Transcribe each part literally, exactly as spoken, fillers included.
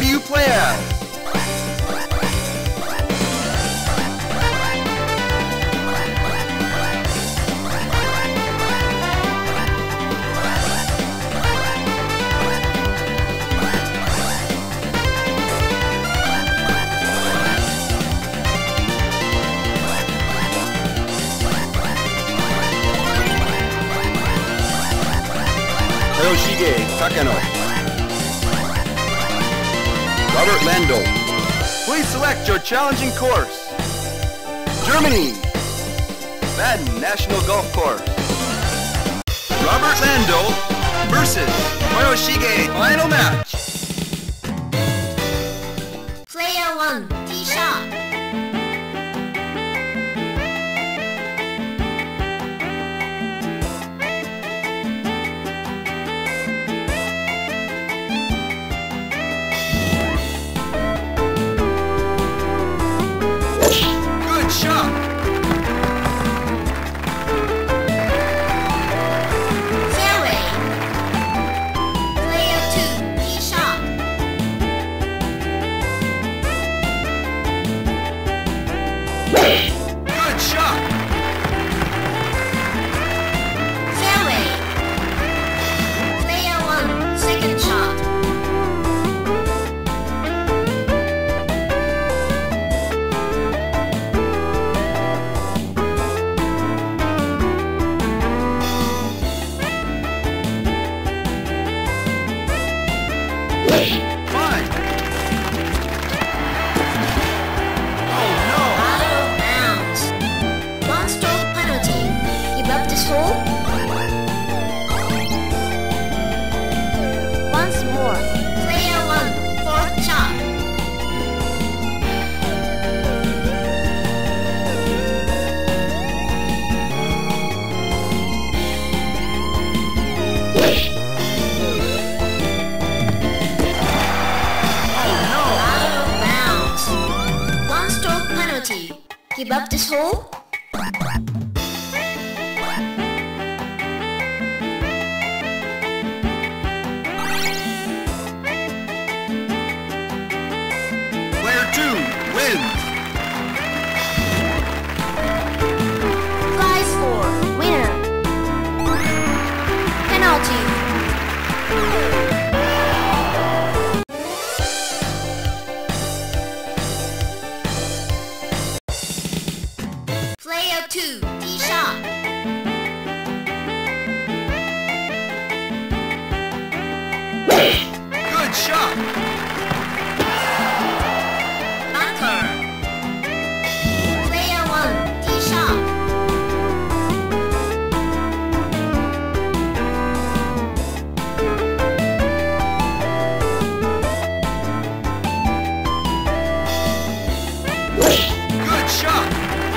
do you play as? Yoshige Takano. Robert Lando. Please select your challenging course. Germany. Madden National Golf Course. Robert Lando versus Toyoshige. Final match. Player one, tee shot. Give up this hole? Player two wins. Prize for winner. Penalty. Player two, tee shot. Good shot. Bunker. Player one, tee shot. Good shot.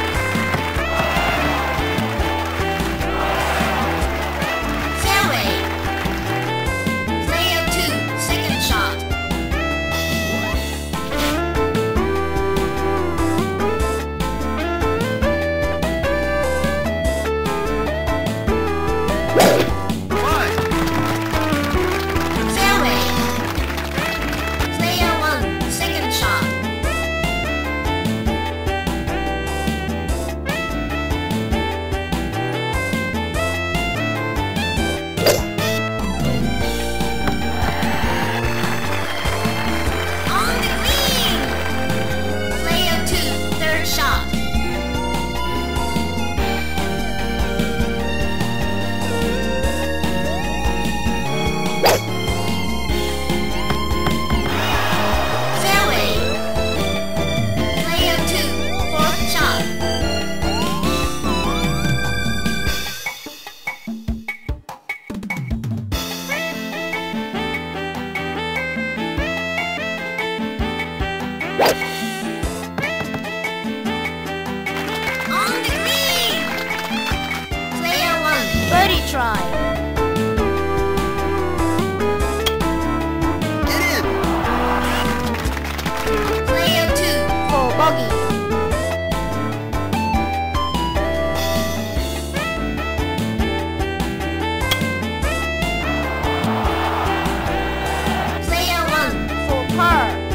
Birdie try. Get in. Player two for bogey. Player one for par.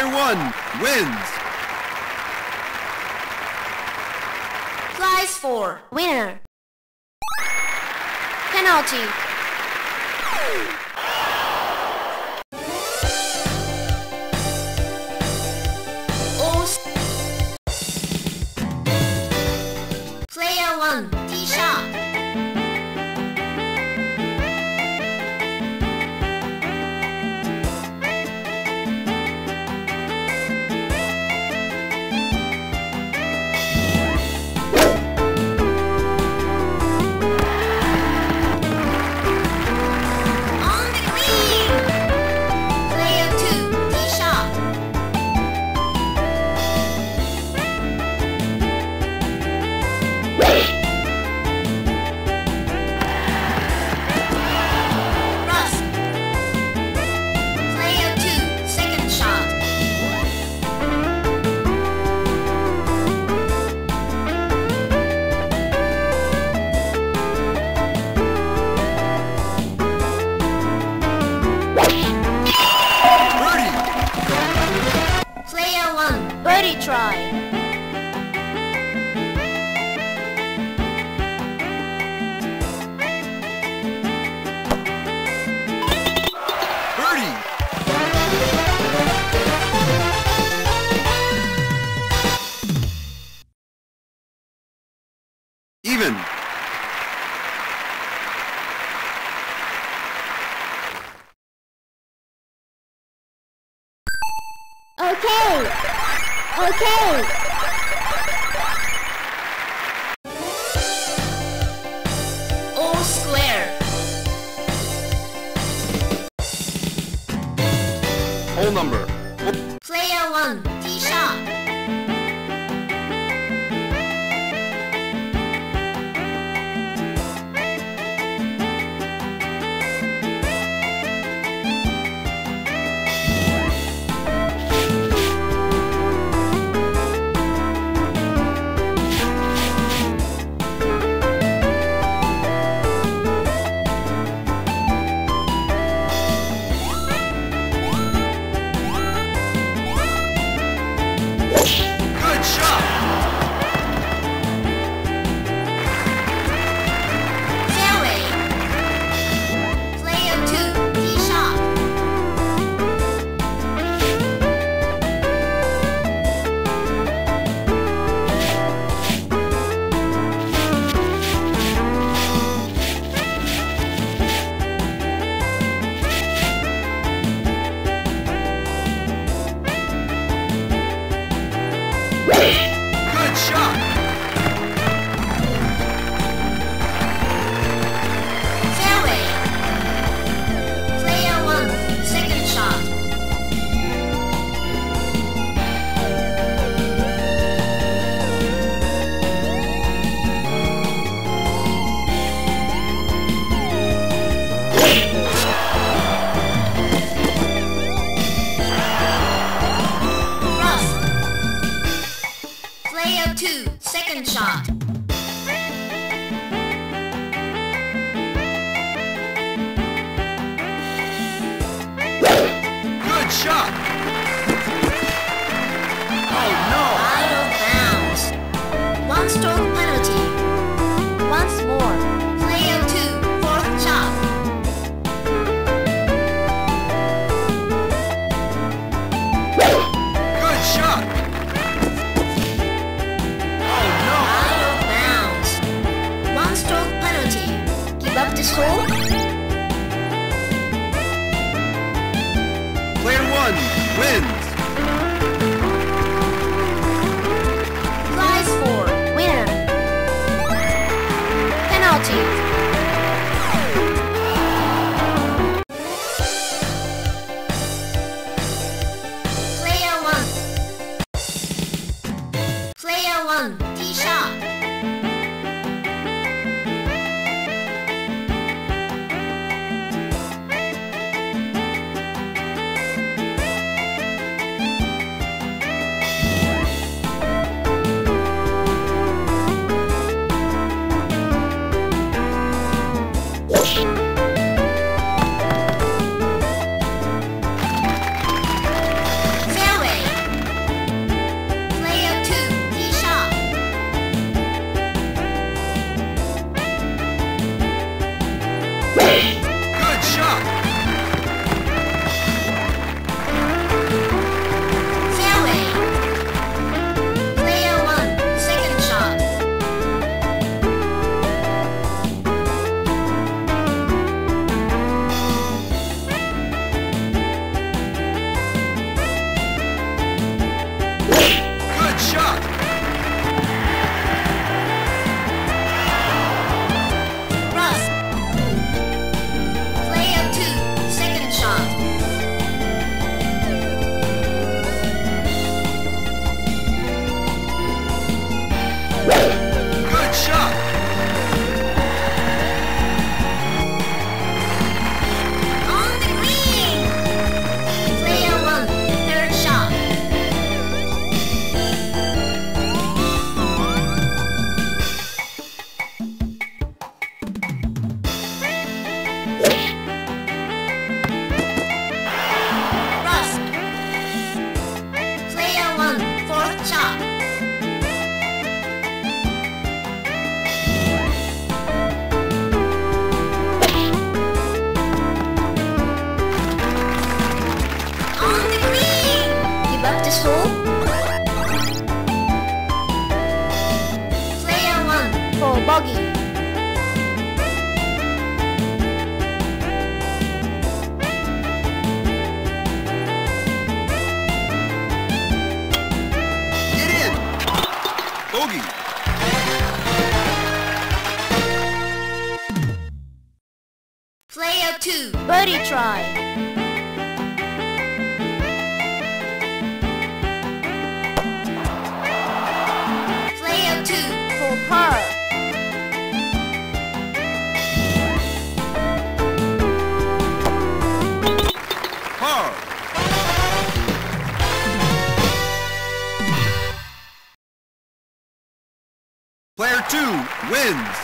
Player one wins. Prize four. Winner. Penalty. Player one, tee shot. On the green. Player two, tee shot. Rough. Player two, second shot. Birdie. Player one, Birdie try. Birdie. Even. Okay. Okay. All square. Hole number. Player one, tee shot. Good shot. Fairway. Player two, tee shot. Good shot. Fairway. Player one, second shot. Rough. Player two, second shot. Good shot. Oh Out of bounds. One stroke penalty. Once more. Player two, fourth shot. no. Good shot. Oh Out of bounds. One stroke penalty. Give up this hole. no. Player one wins. Prize four. Winner. Penalty. Player one. Player one, tee shot. bogey. Get in. Bogey. Player two, birdie try. Player two, for par. Par. Player two wins.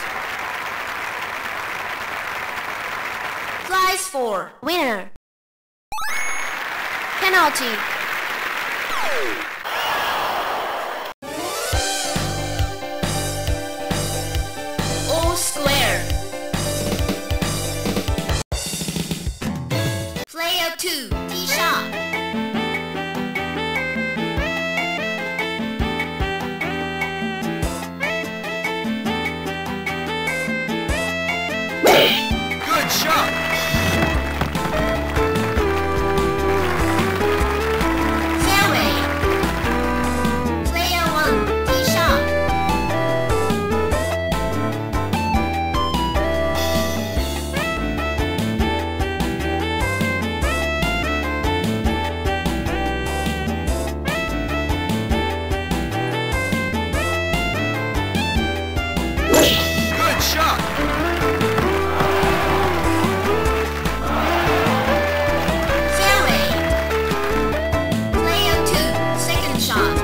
Prize for winner. Penalty. All square. Player two, tee shot. Good shot. Fairway. Player one, tee shot. Good shot. Fairway. Player two, second shot.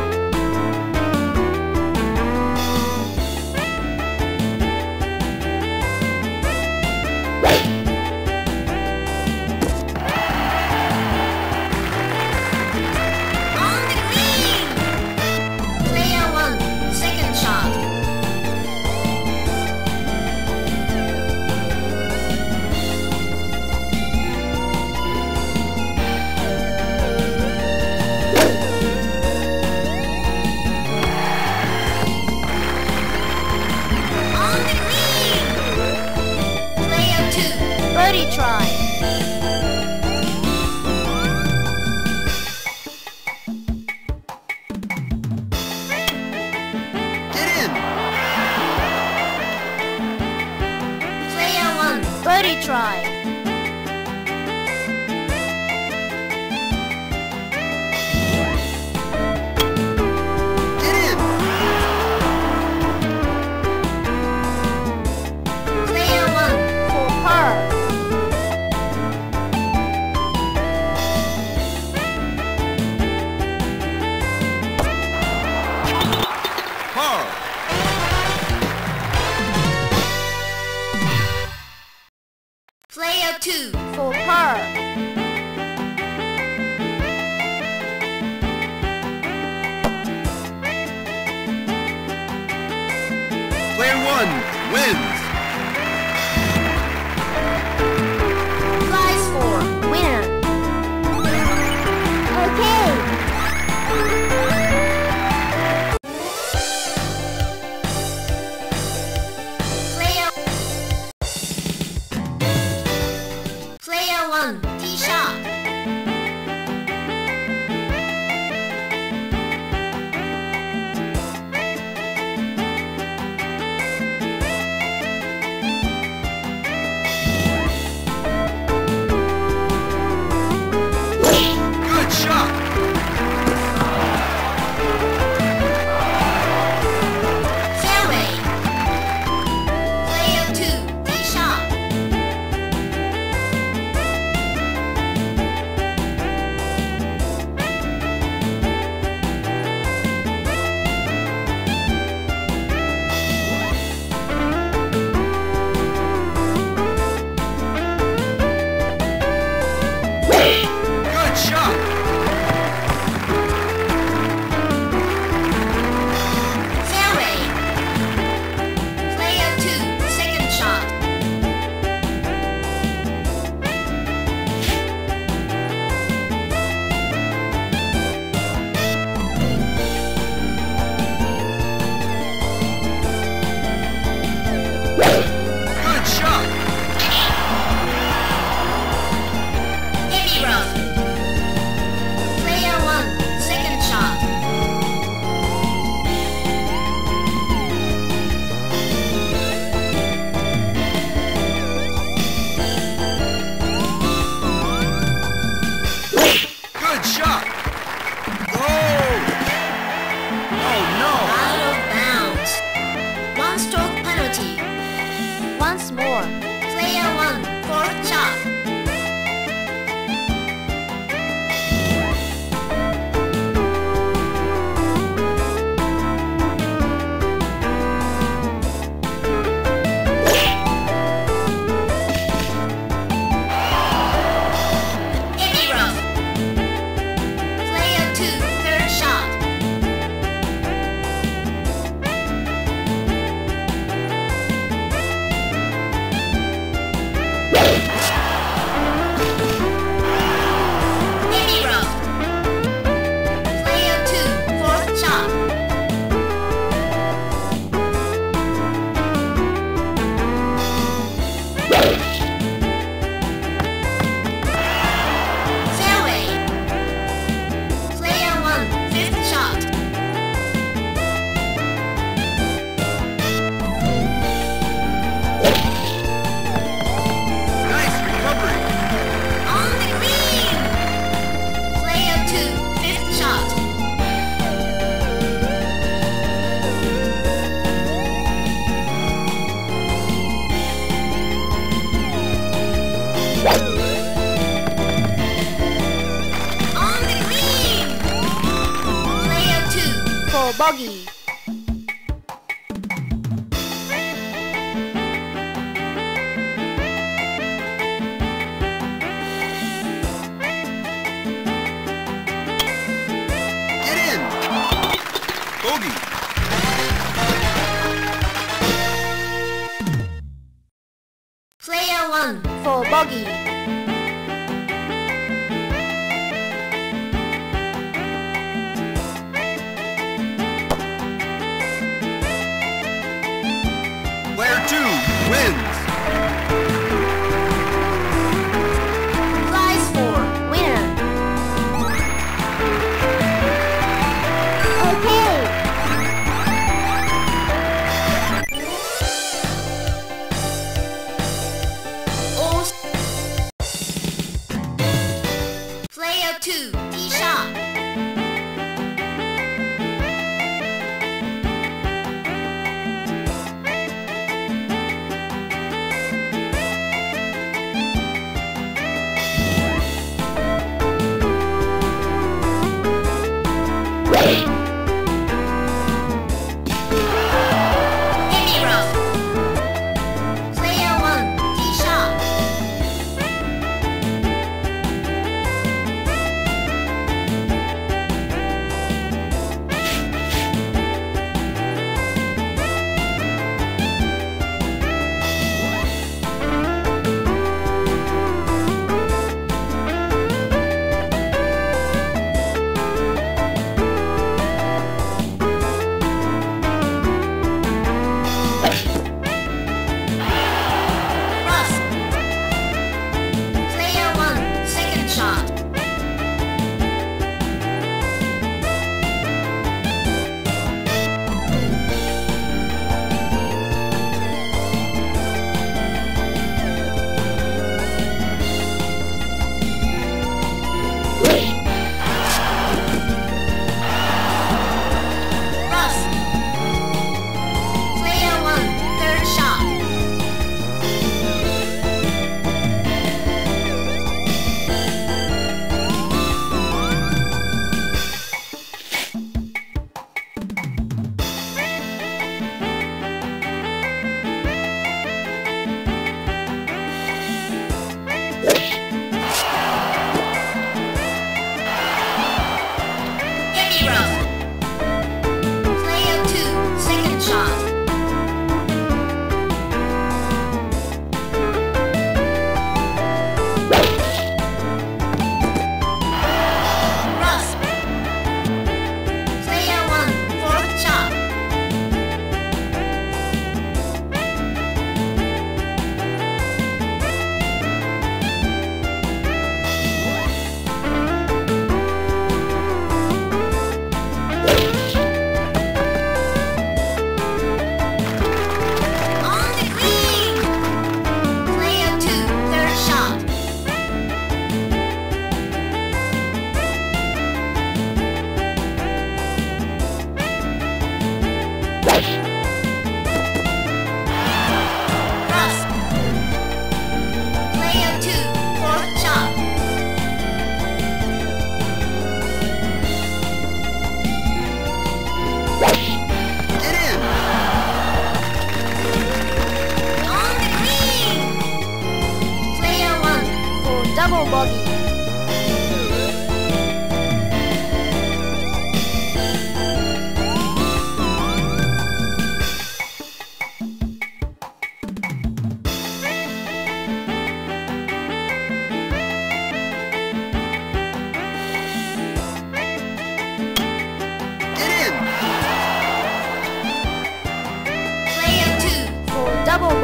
On the green. Player one, second shot. On the green. Player two, birdie try. Get in. Player one, birdie try. Get in. Player one, for par. Par. Player two, for par. Player one wins. Prize for winner. Okay. Player Player one, tee shot. Once more. Player one, fourth shot. Bogey. Get in. Bogey. Player one for bogey. Player two wins. Prize for winner. Okay. All Player two, tee shot.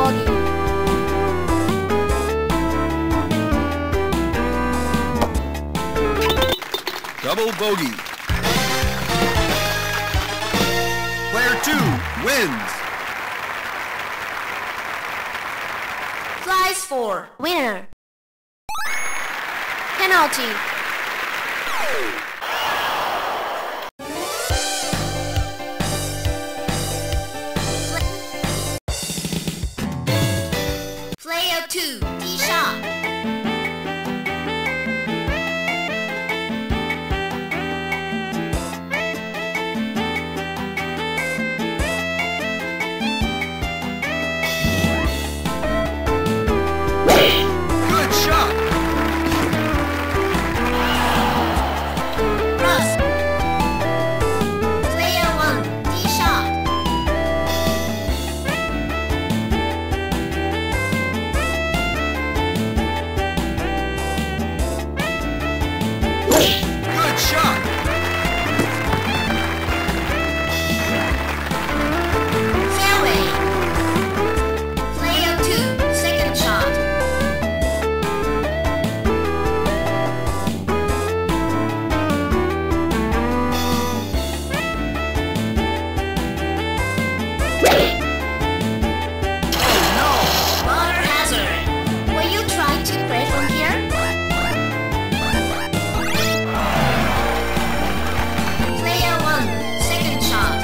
bogey. Double bogey. Player two wins. Flies four. Winner. Penalty. Player two, D shot. Good shot. Cross. Player one, D shot. Good shot. Fairway. Player two, second shot. Water hazard. Will you try to play from here? Player one, second shot.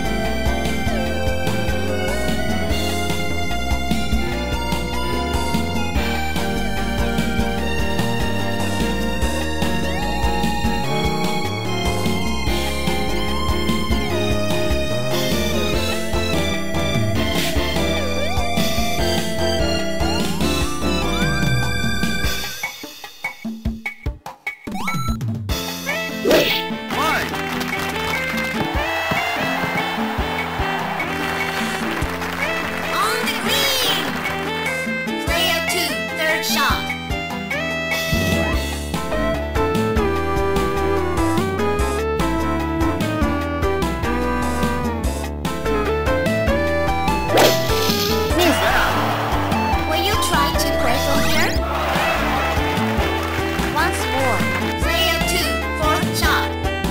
Fine. On the green. Player two, third shot. Miss. Will you try to play from here? Once more. Player two, fourth shot.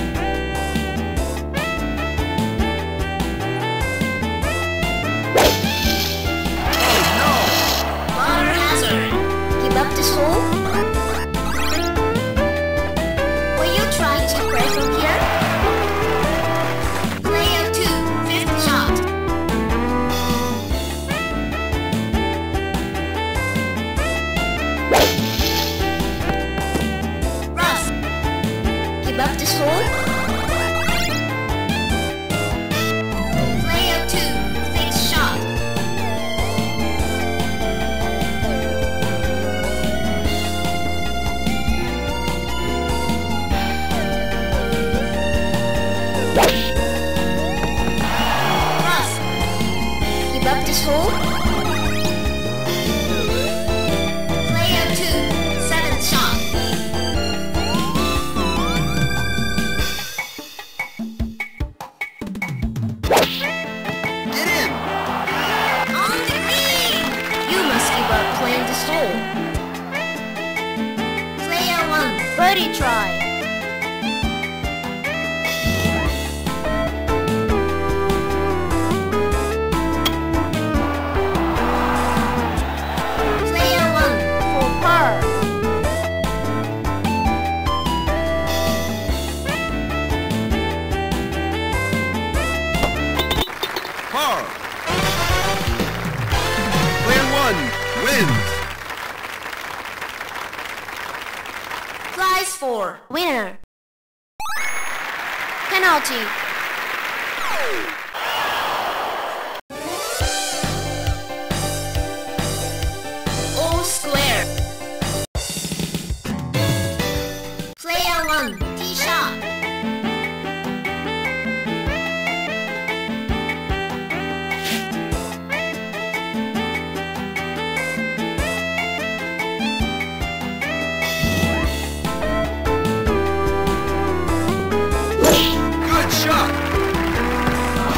Water hazard. Give up this hole? Will you try to play from here? Player two, fifth shot. Rough. Give up this hole? Player two, sixth shot. Rough. Give up this hole? Player two, seventh shot. Get in. On the green! You must give up playing this hole. Player one, birdie try. Player one, for par. Par. Player one wins. Flies four. Winner. Penalty. All square. Player one, D shot. Good shot.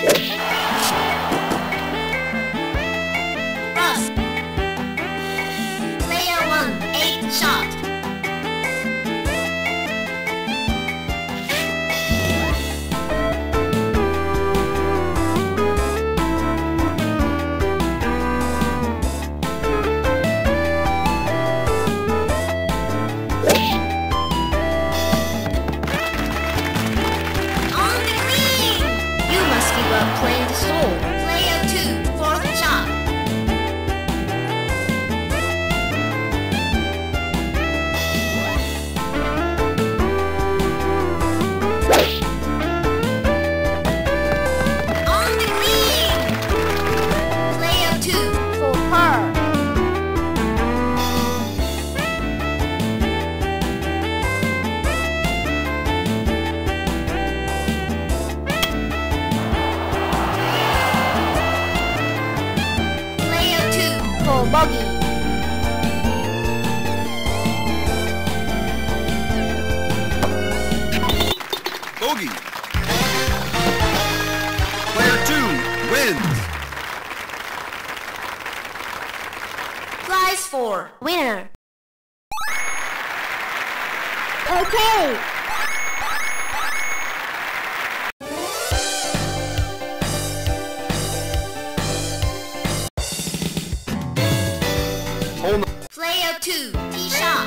Rough. Player one, eight shot. Playing the soul. Player two, fourth shot. On the green. Player two, for par. For bogey. Bogey. Player two wins. Prize for winner. Okay. Player two, tee shot.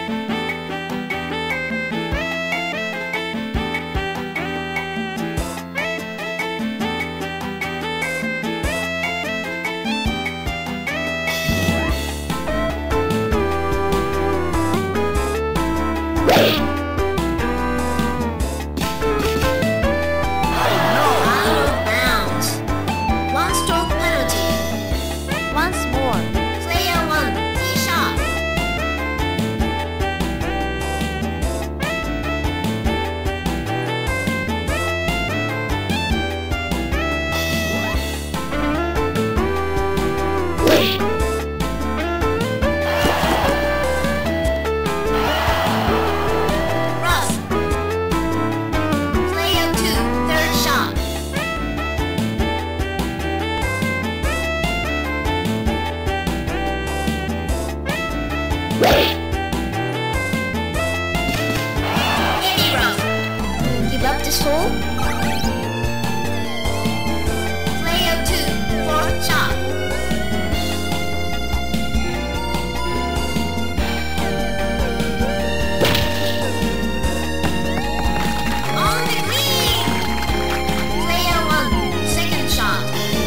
Hole. Player two, fourth shot. On the green. Player one, second shot.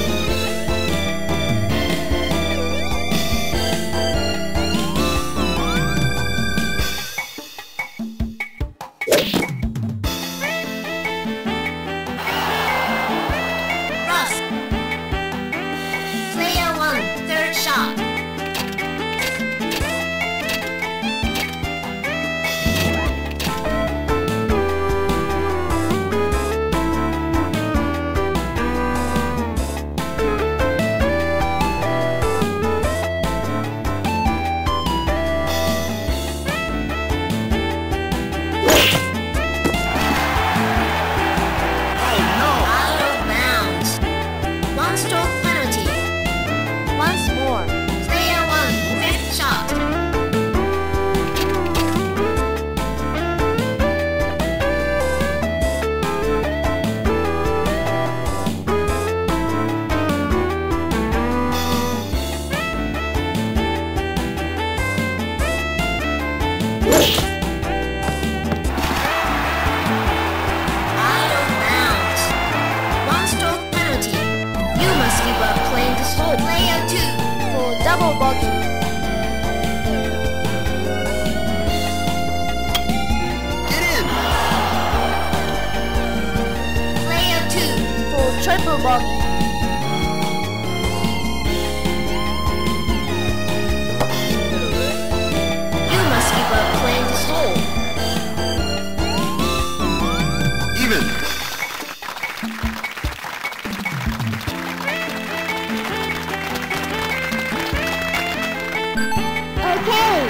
Double bogey. Get in. Player two for triple bogey. You must give up playing this hole. Even. Okay.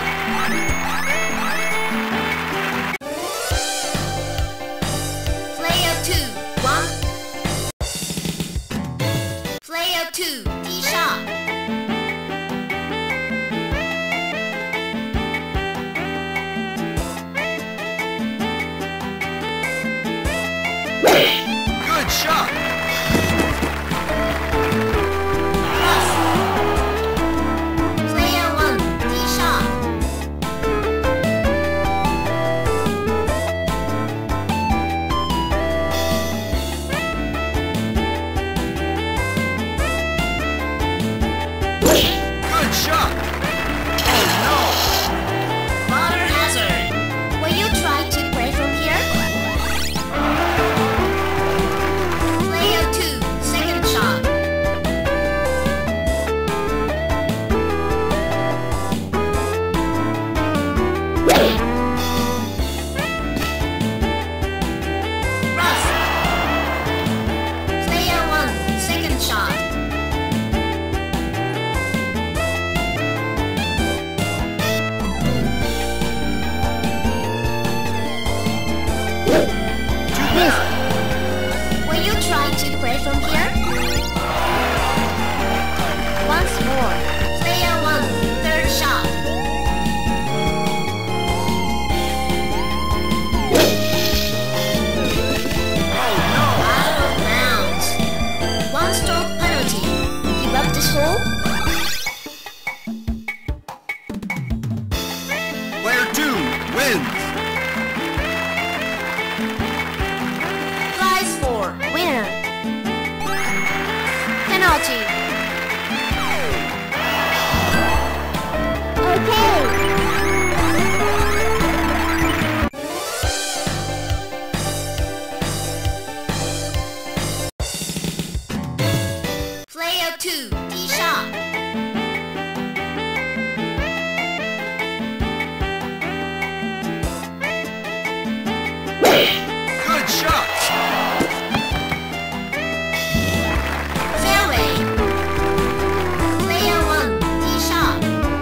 Player two, one. Player two, tee shot. Good shot. Player one, tee shot. Good shot. Oh Water hazard. Will you try to play from here? Player two, second shot. Rough. Player one, second shot. Will you try to play from here? Once more. Player one, third shot. Out of bounds. One stroke penalty. Give up this hole. no. Player two wins. Prize for winner. Penalty. Okay. Player two, tee shot. Good shot. Fairway. Player one, tee shot.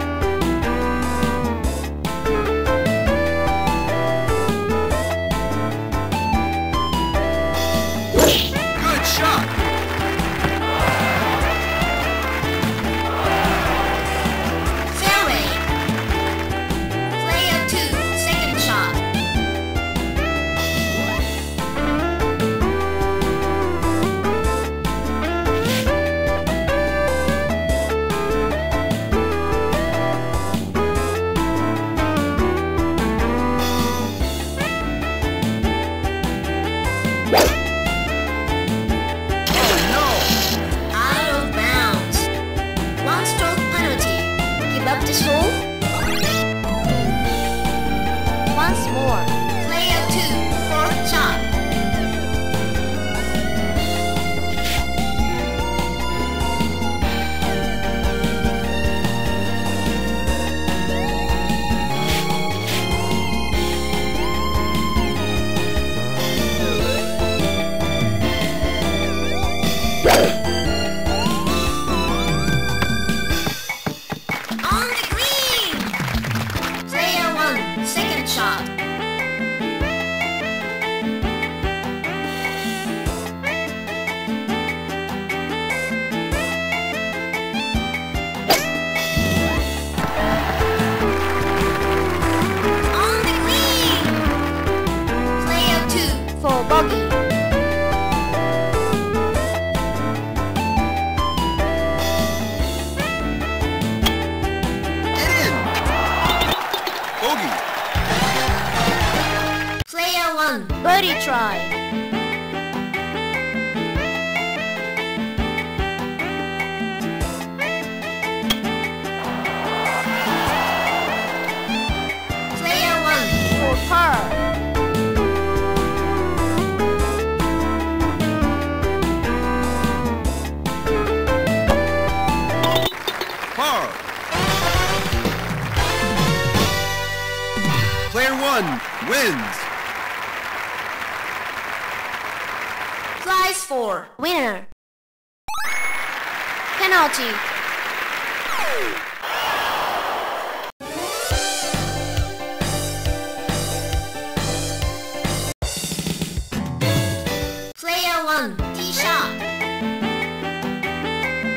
Good shot. Fairway. Player two, second shot. Oh Out of bounds. One stroke penalty. Give up this hole. Once more. Player two, fourth shot. On the green. Player one, second shot. On the green. Player two for bogey. no. Get in. Bogey. Player one, birdie try. Player one for par. Par. Player one wins. Prize for winner. Penalty. Player one, tee shot.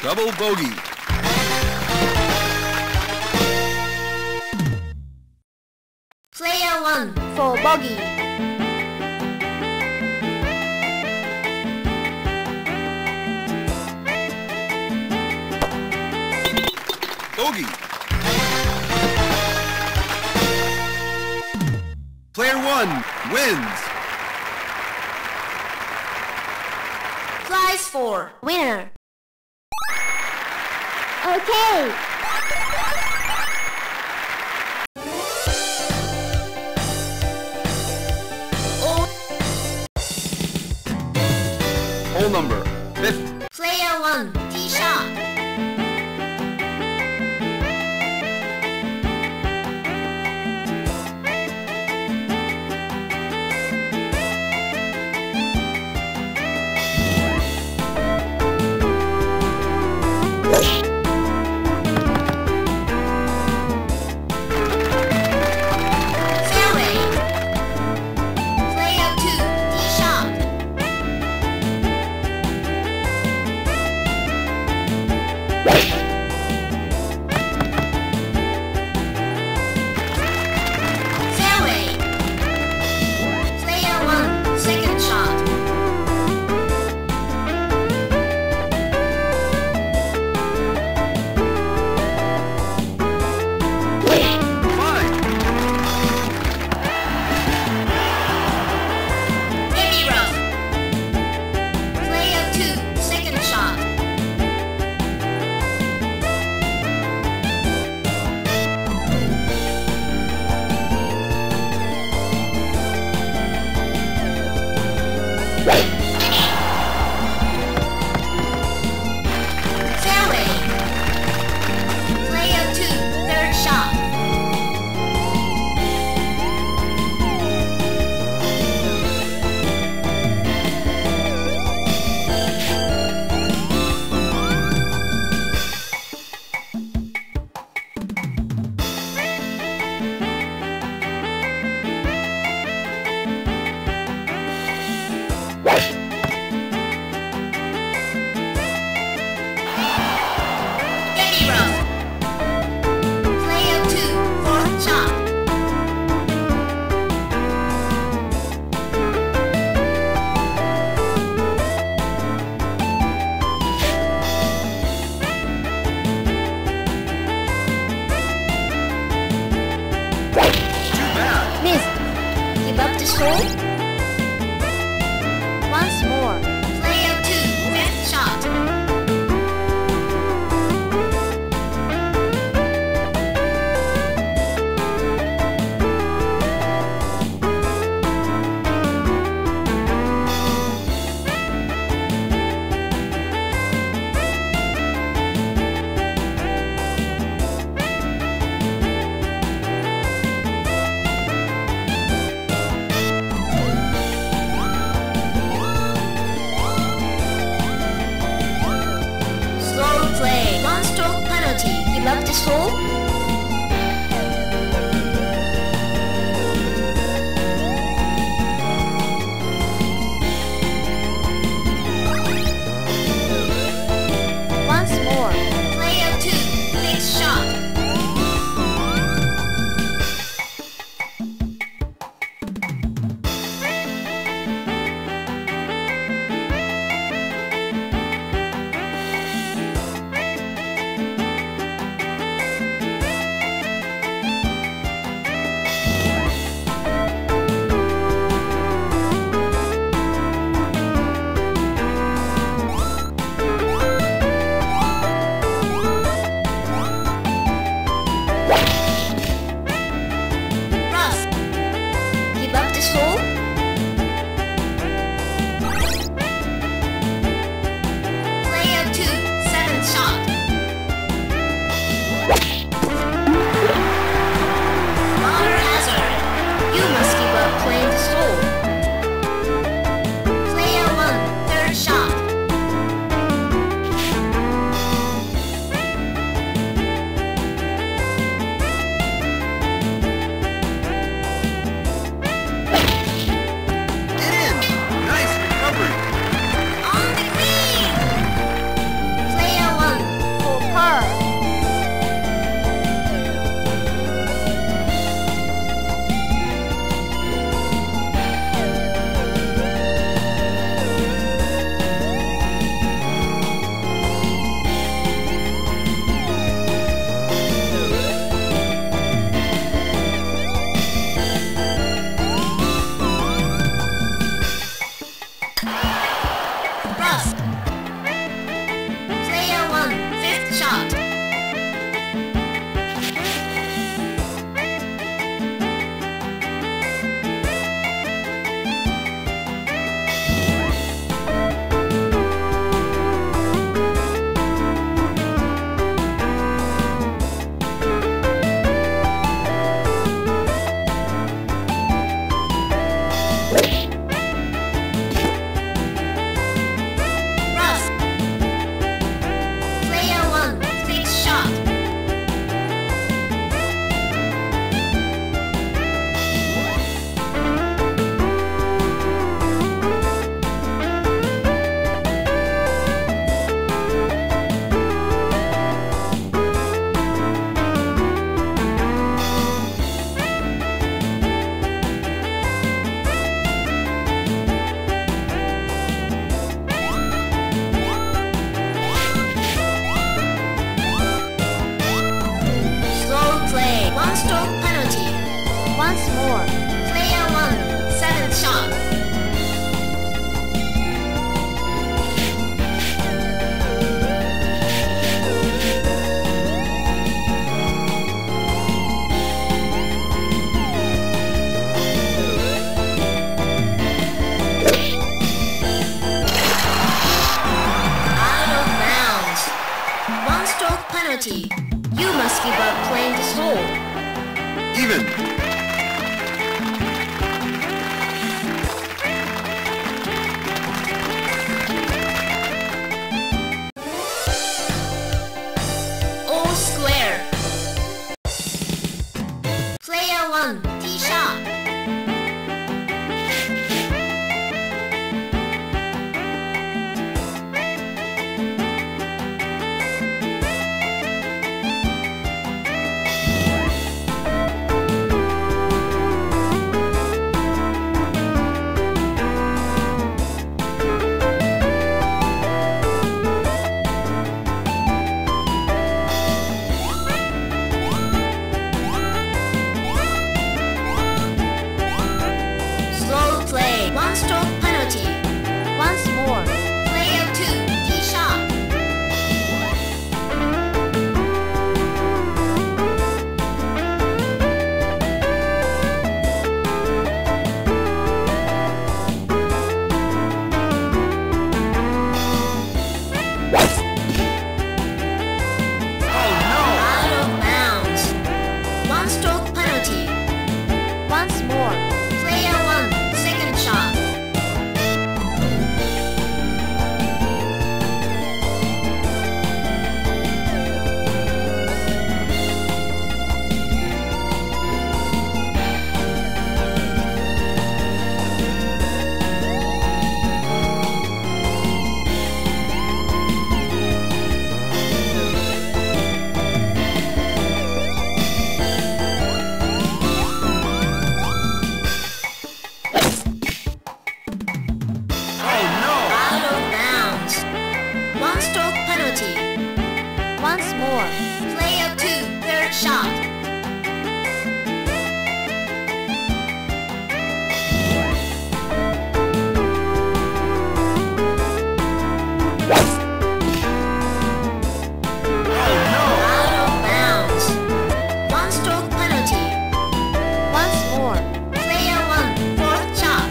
Double bogey. Player one for bogey. Bogey. Player one wins. Prize for winner. Okay. Hole number fifty. Player one tee shot. Fairway. Player two tee shot. Fairway. Player one second shot. Fine. Heavy rough. Player two second shot. Fairway. Player two third shot. Heavy rough. Player two fourth shot. Too bad. Miss. Give up this hole. Once more. Player two fifth shot. Slow play. One stroke penalty. Give up this hole. Once more. Player two sixth shot. penalty. You must give up playing this hole. Even. All square. Player one, tee shot. One stroke penalty. Once more. Player two, tee shot. Oh no! Out of bounds. One stroke penalty. Once more. Player one, second shot. Out of bounds. One stroke penalty. Once more. Player two, third shot. Out of bounds. One stroke penalty. Once more. Player one, fourth shot.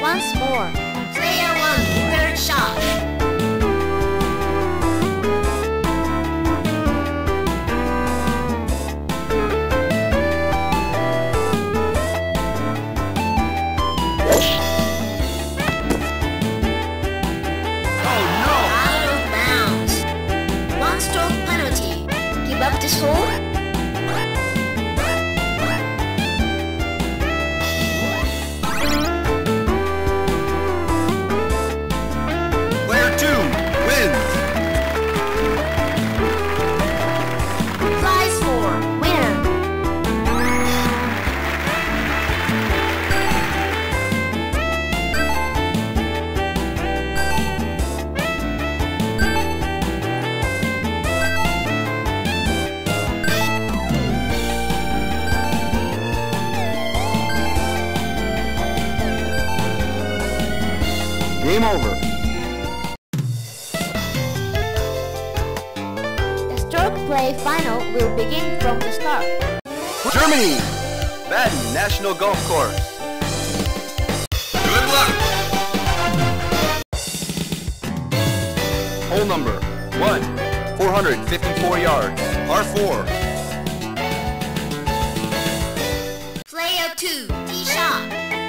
Once more. Player one, third shot. Out of bounds. One stroke penalty. Give up the score? Player two wins. Prize for winner. Game over. The stroke play final will begin from the start. Germany, Baden National Golf Course. Good luck. Hole number one, four hundred fifty-four yards, par four. Player two, tee shot.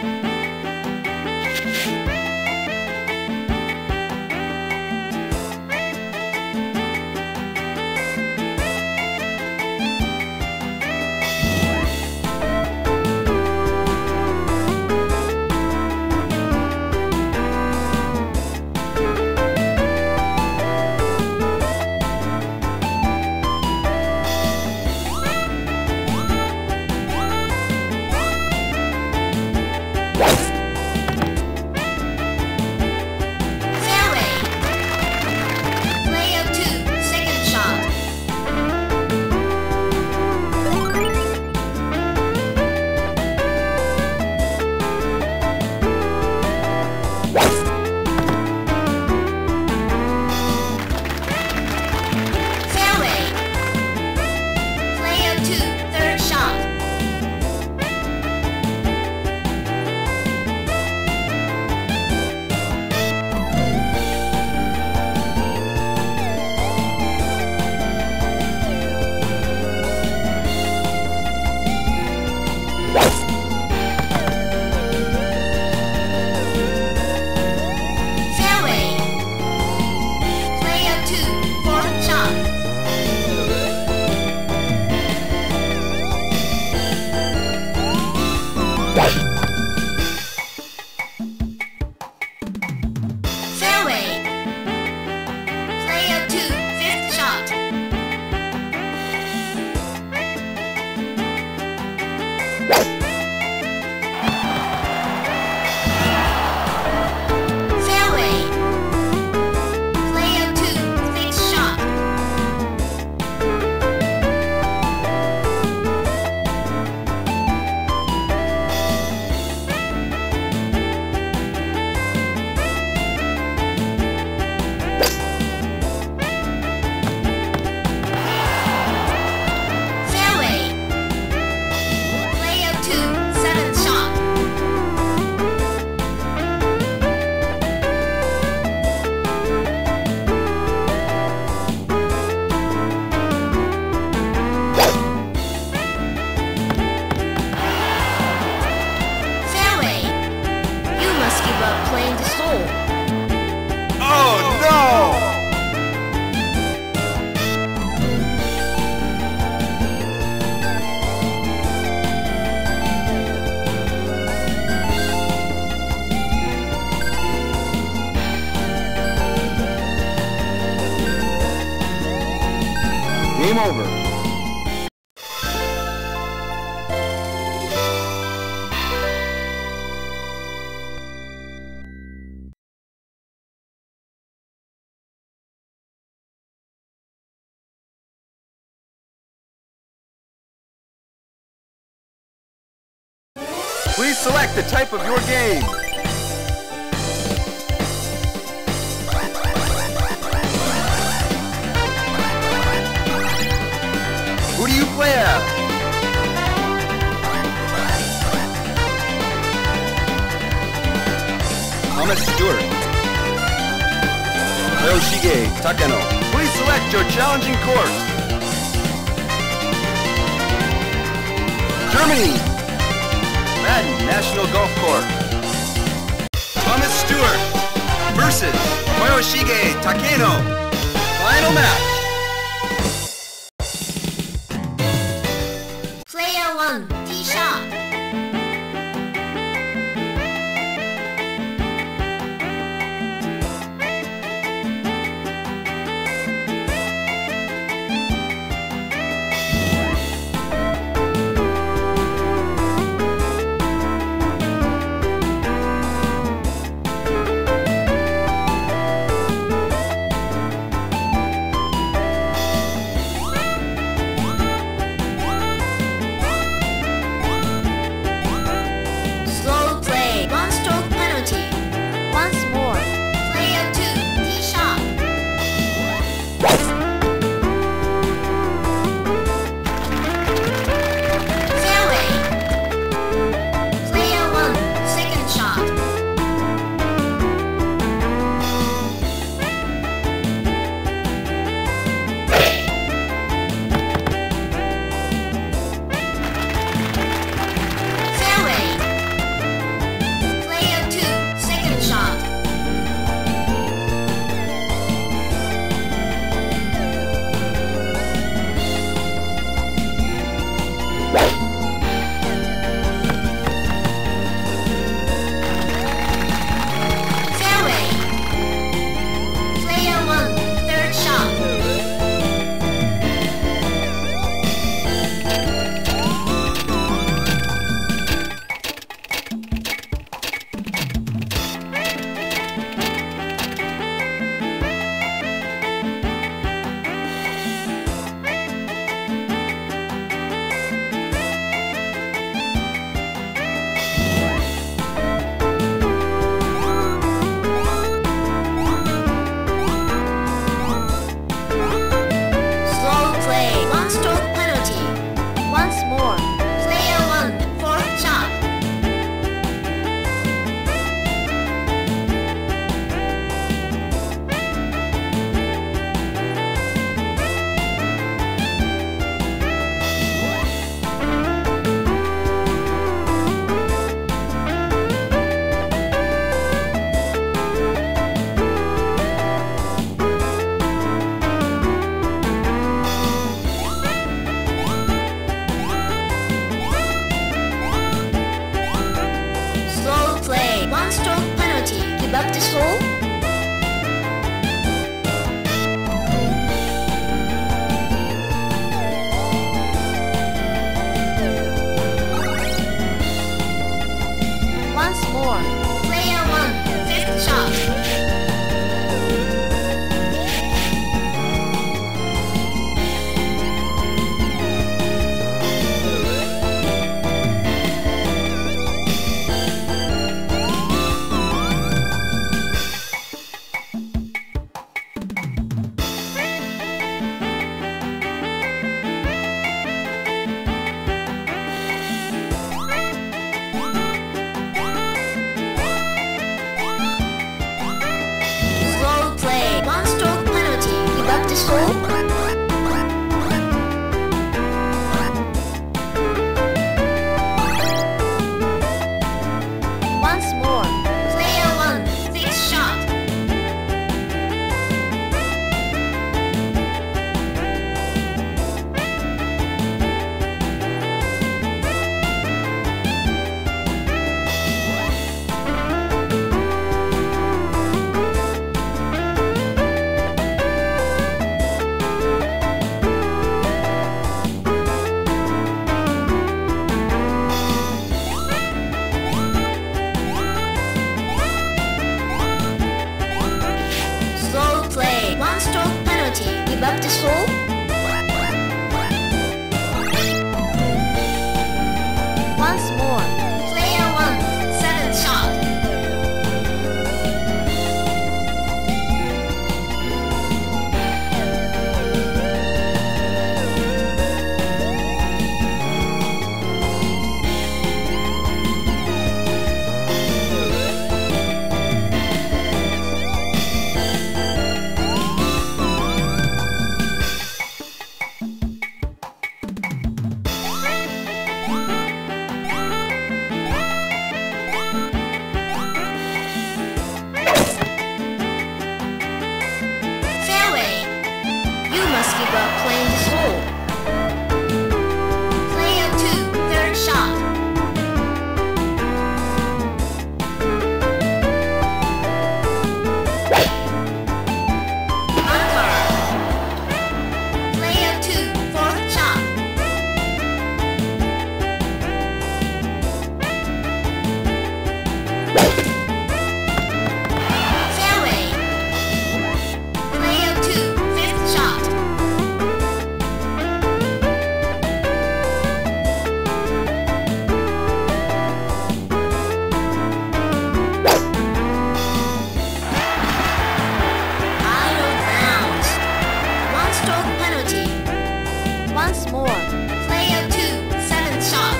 Fairway. Player two, second shot. Fairway. Player two, third shot. Fairway. Player two, fourth shot. Fairway. Player two, fifth shot. Fairway. Player two, sixth shot. Fairway. Player two, seventh shot. Fairway. You must give up playing this hole. Oh no! Game over. Please select the type of your game. Who do you play as? Thomas Stewart. Yoshige Takano. Please select your challenging course. Germany. Madden National Golf Course. Thomas Stewart versus Koyoshige Takano. Final match. Player one, tee shot. must give up playing this hole. Player two, third shot. Bunker. Player two, fourth shot. Fairway. Player two, fifth shot. Out of bounds. One stroke penalty. Once more. Player two, seventh shot.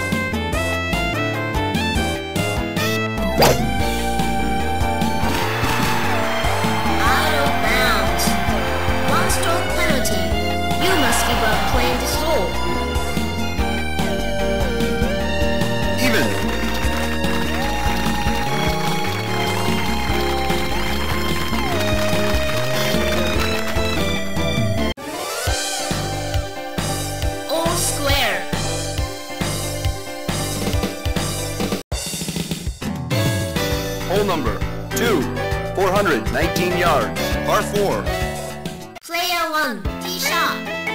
Out of bounds. One stroke penalty. You must give up playing this hole. Even. All square. Hole number two, four hundred nineteen yards, par four. Player one, tee shot.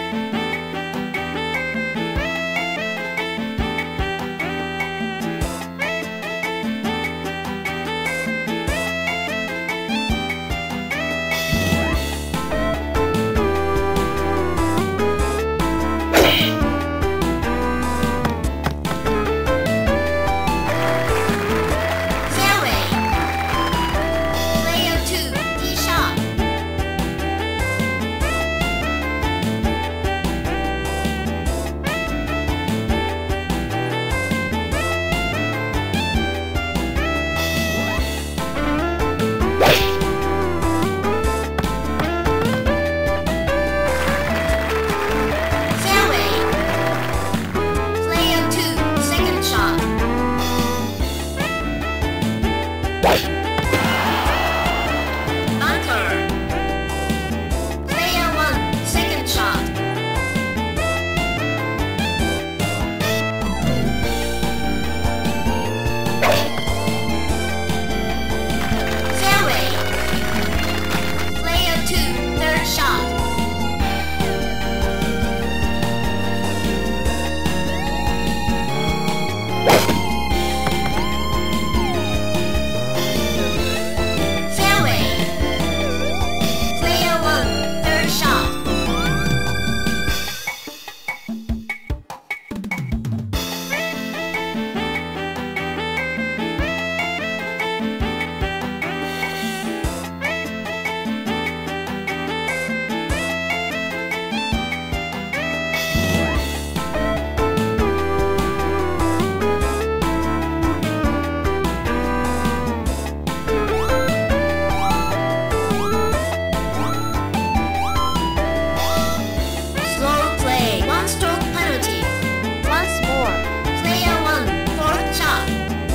Fairway. Player two, tee shot. Fairway. Player two, second shot. Bunker. Player one, second shot. Fairway. Player two, third shot. Fairway. Player one, third shot. Slow play. One stroke penalty. Once more. Player one, fourth shot.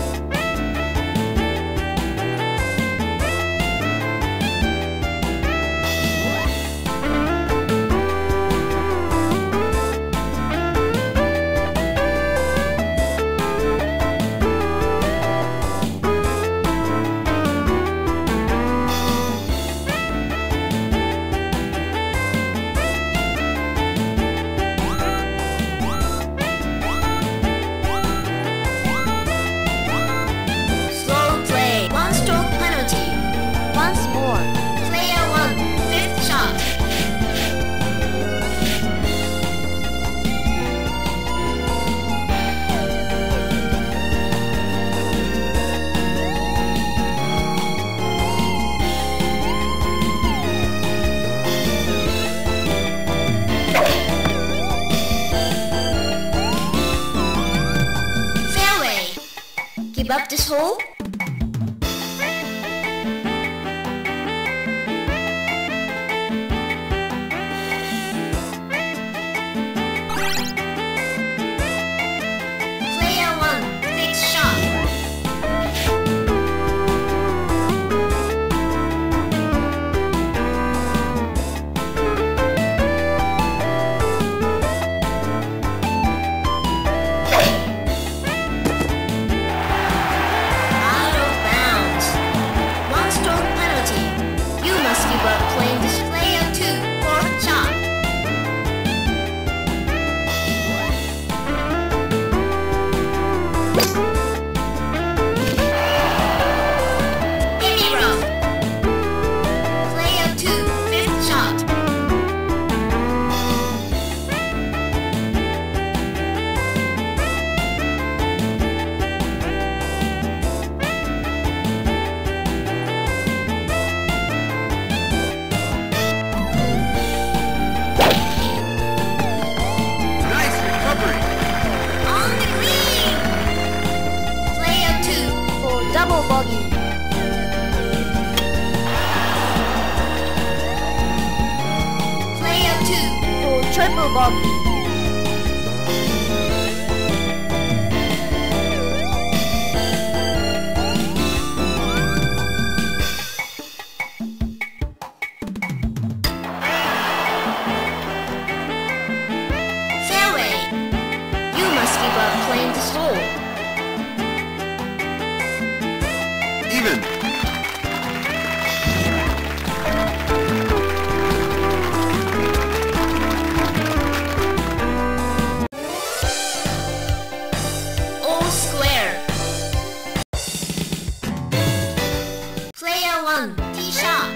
Slow play. One stroke penalty. Once more. Player one, fifth shot. Fairway. Give up this hole? Player one, sixth shot. triple bogey. Playing this hole. Even. All square. Player one, tee shot.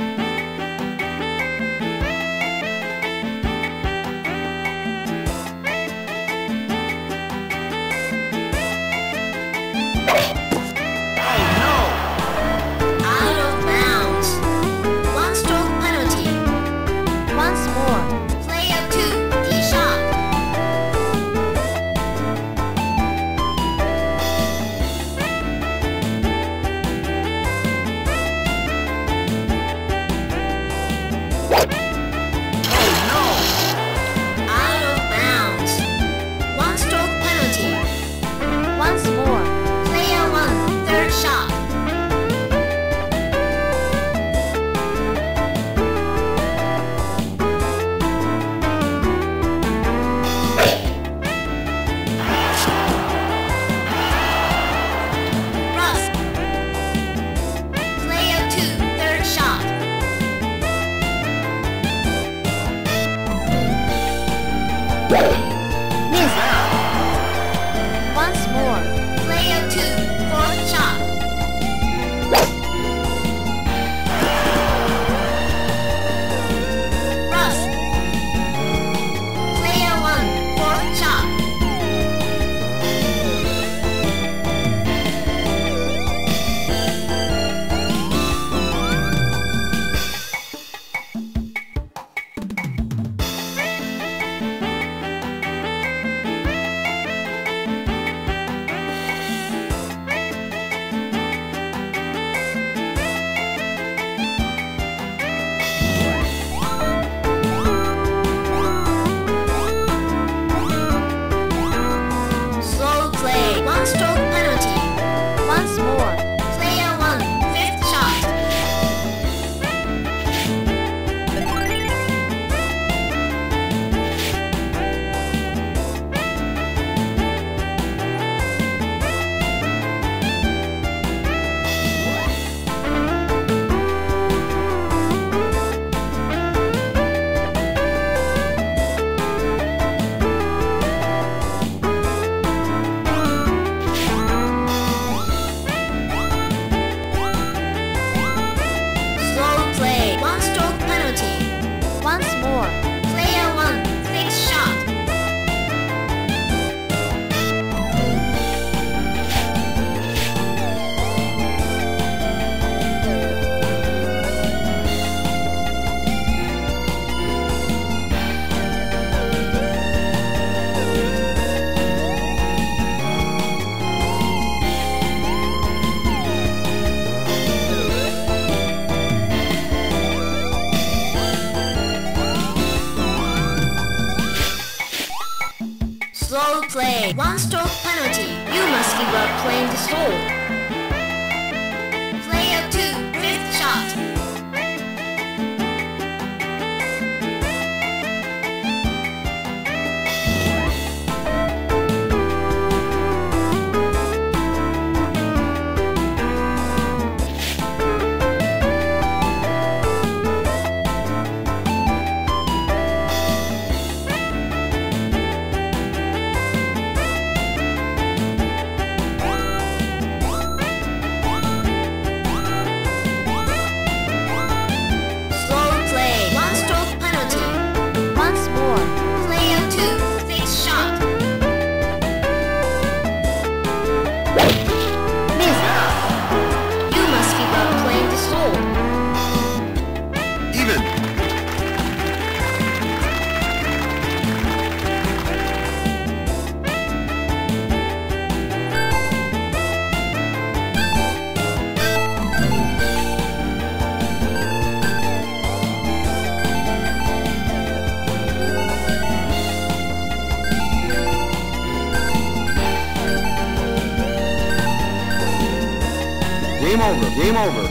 Once more. Player two, fourth shot. Russ. Player one, fourth shot. Slow play. One stroke penalty. You must give up playing this hole. Player two, fifth shot. Game over. Game over.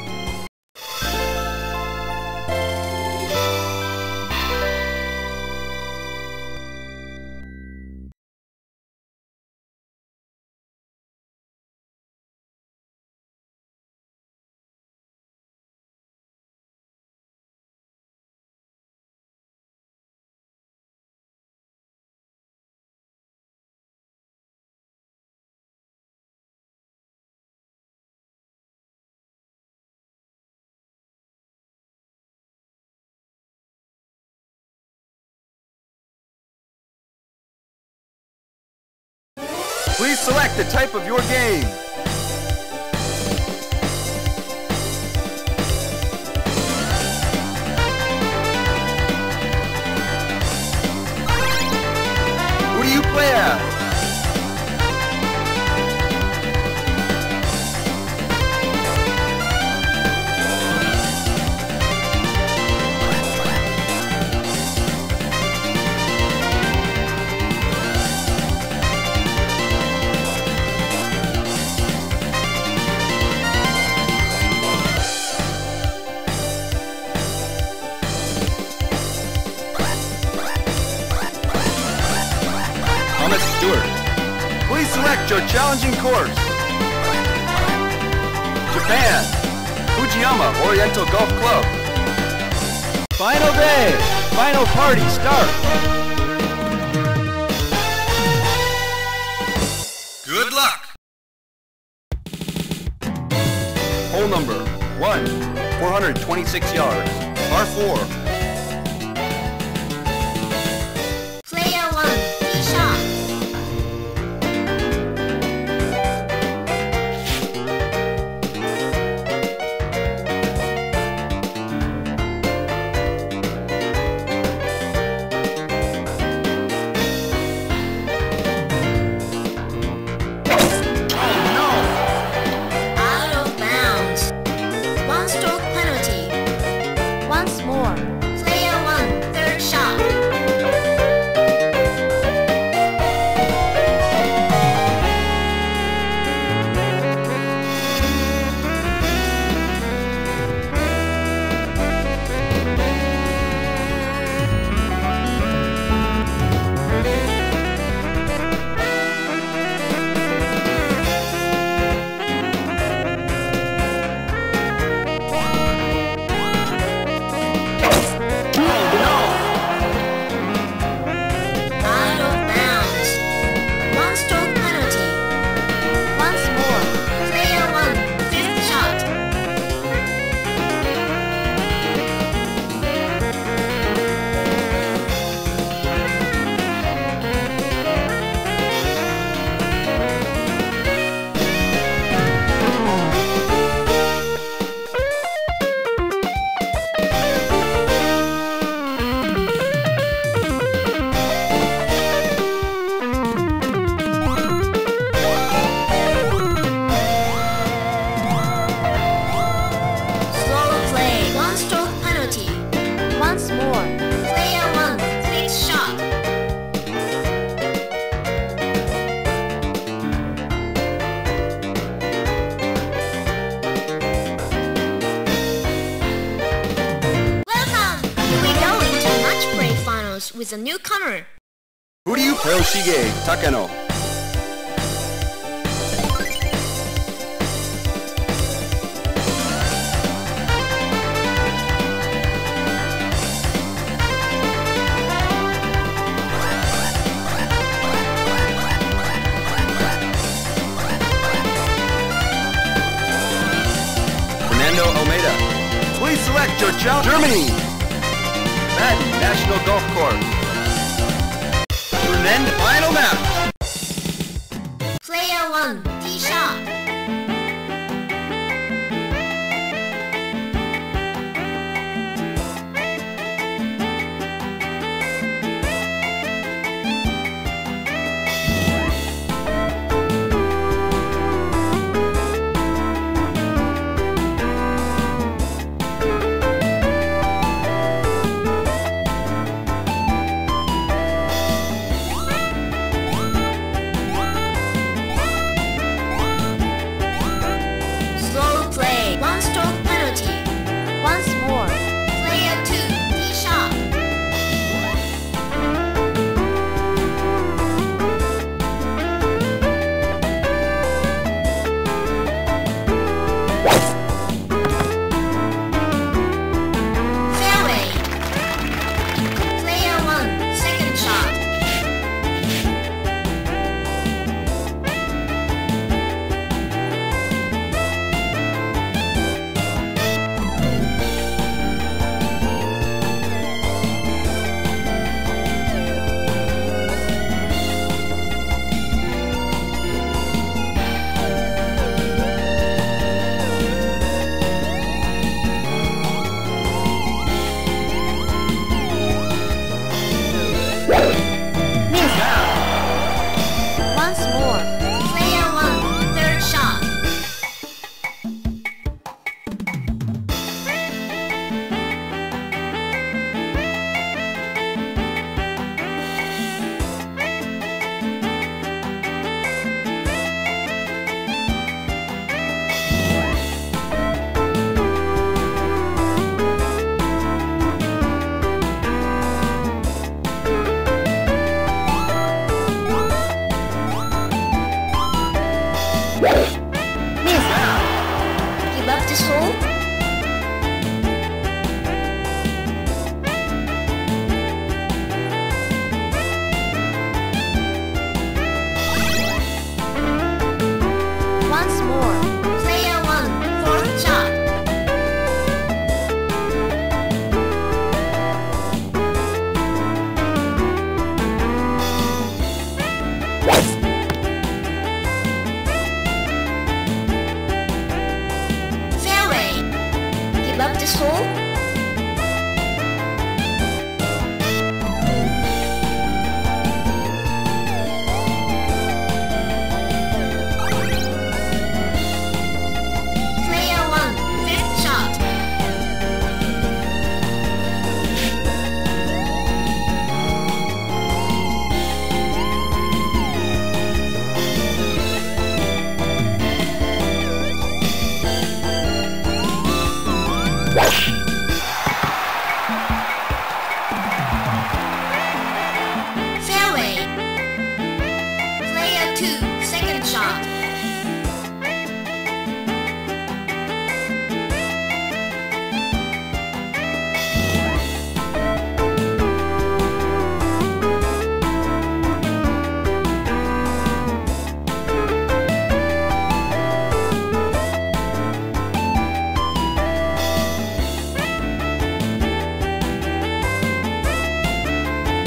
Please select the type of your game. Who do you play as? Stewart. Please select your challenging course. Japan, Fujiyama Oriental Golf Club. Final day, final party start. Good luck. Hole number one, four hundred twenty-six yards, par four. Player one, tee shot. With a newcomer. Who do you play? Yoshige Takano. Fernando Almeida. Please select your challenge. Germany. Madden National Golf Course. Fernand, final match. Player one, tee shot.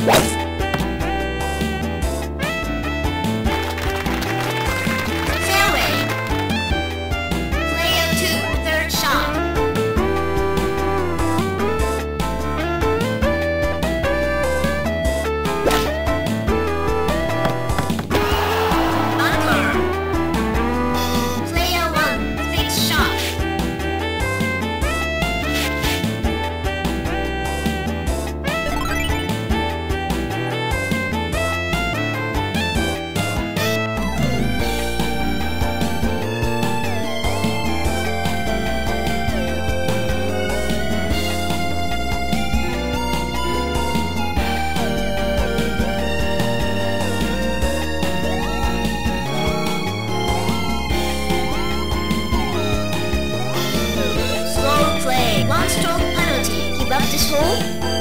Fairway. Player two, third shot. Bunker. Player one, sixth shot. Slow play. One stroke penalty. Give up this hole.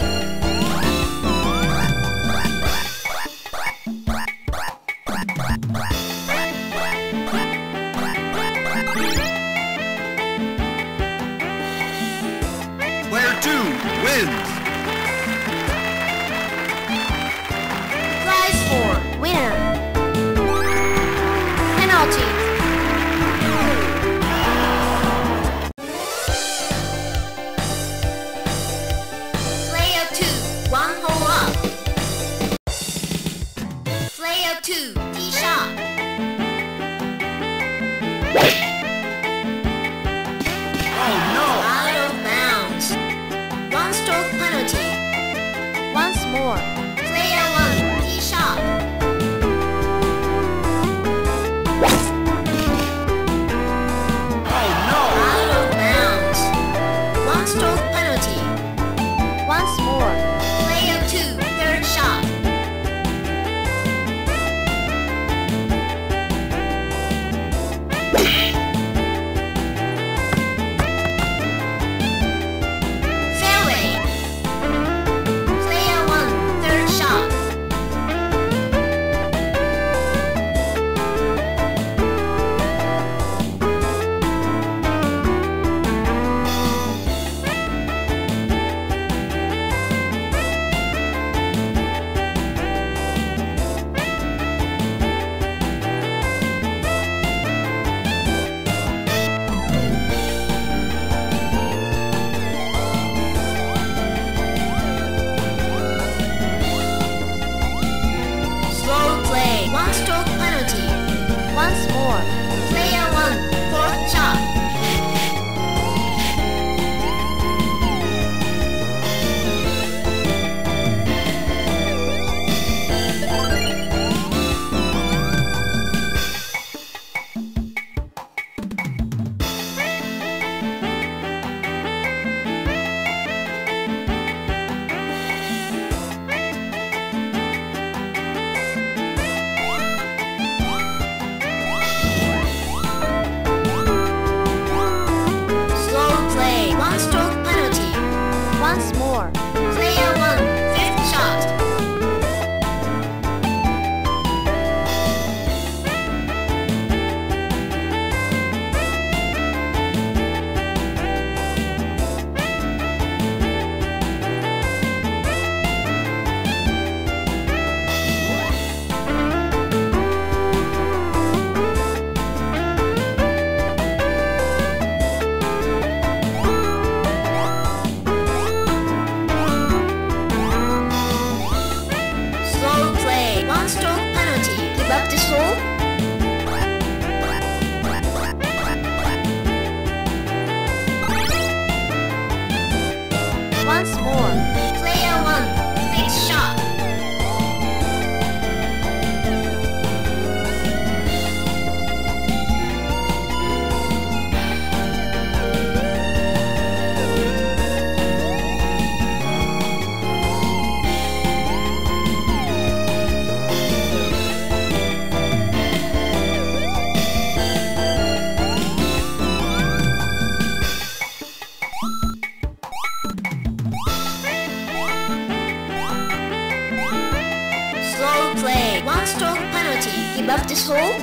Player two wins. Prize four. Winner. Penalty. Player two, one hole up. Player two, tee shot. Oh no! Out of bounds. One stroke penalty. Once more. Player one, tee shot. Oh no! Out of bounds. One stroke penalty. Once more. Player two, third shot. Fairway. Player one, third shot. Slow play. One stroke penalty. Once more. Player one, fourth shot. Slow play. One stroke penalty. Once more. Player one, fifth shot. Slow play. One stroke penalty. Give up this hole. Once more. Player one, sixth shot. Slow play. One stroke penalty. Give up this hole.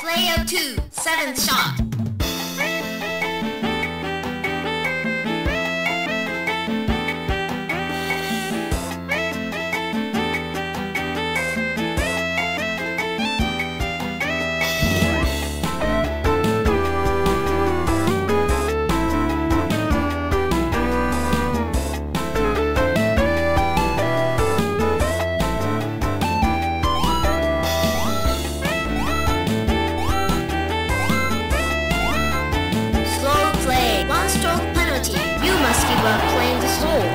Player two, seventh shot. Playing this hole.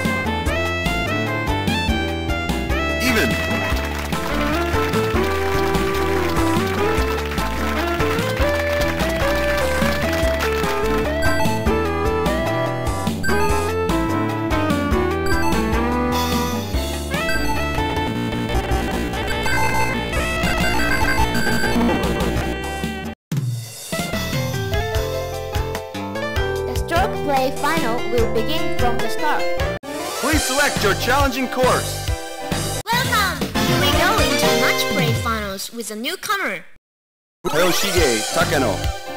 Even. Play final will begin from the start. Please select your challenging course. Welcome! We go into match play finals with a newcomer. Yoshige Takano.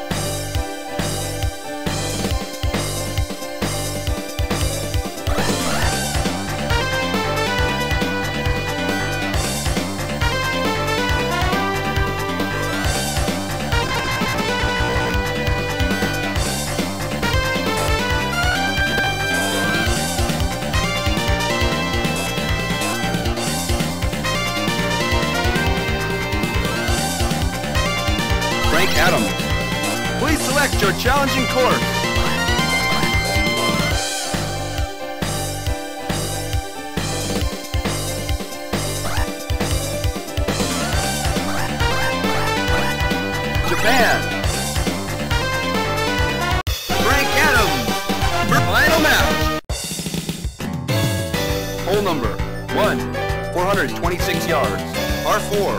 Frank Adams. Please select your challenging course. Japan. Frank Adams. For final match. Hole number one, four hundred twenty-six yards, par four.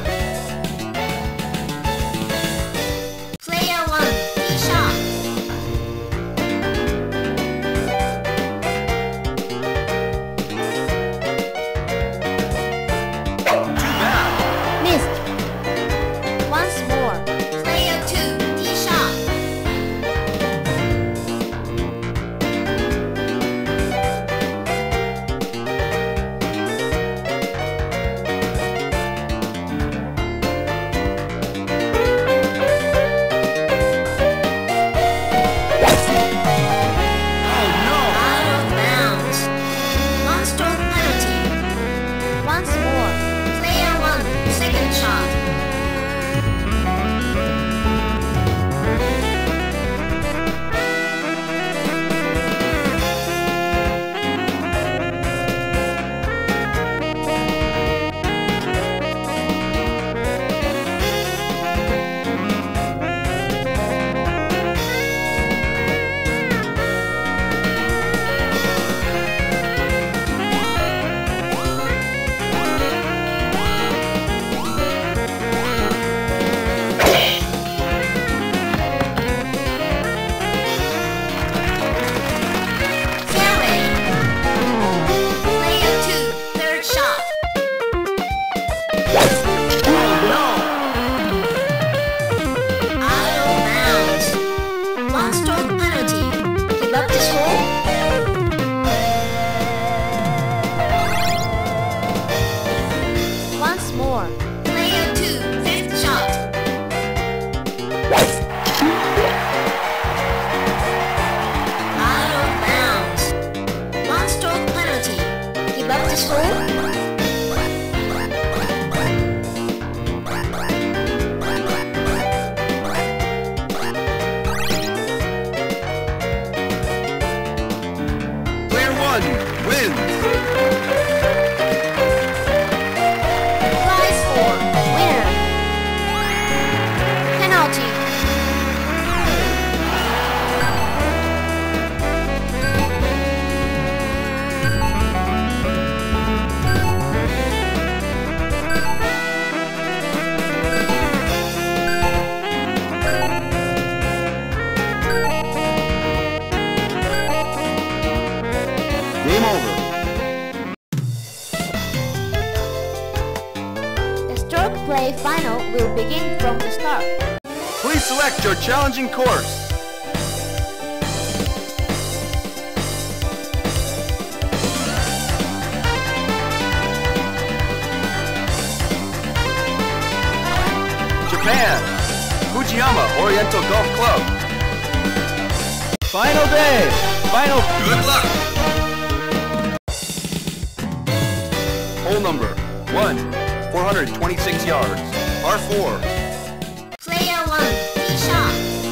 select your challenging course. Japan, Fujiyama Oriental Golf Club. Final day. Final. Good luck. Hole number one, four hundred twenty-six yards, par four. Player one, tee shot.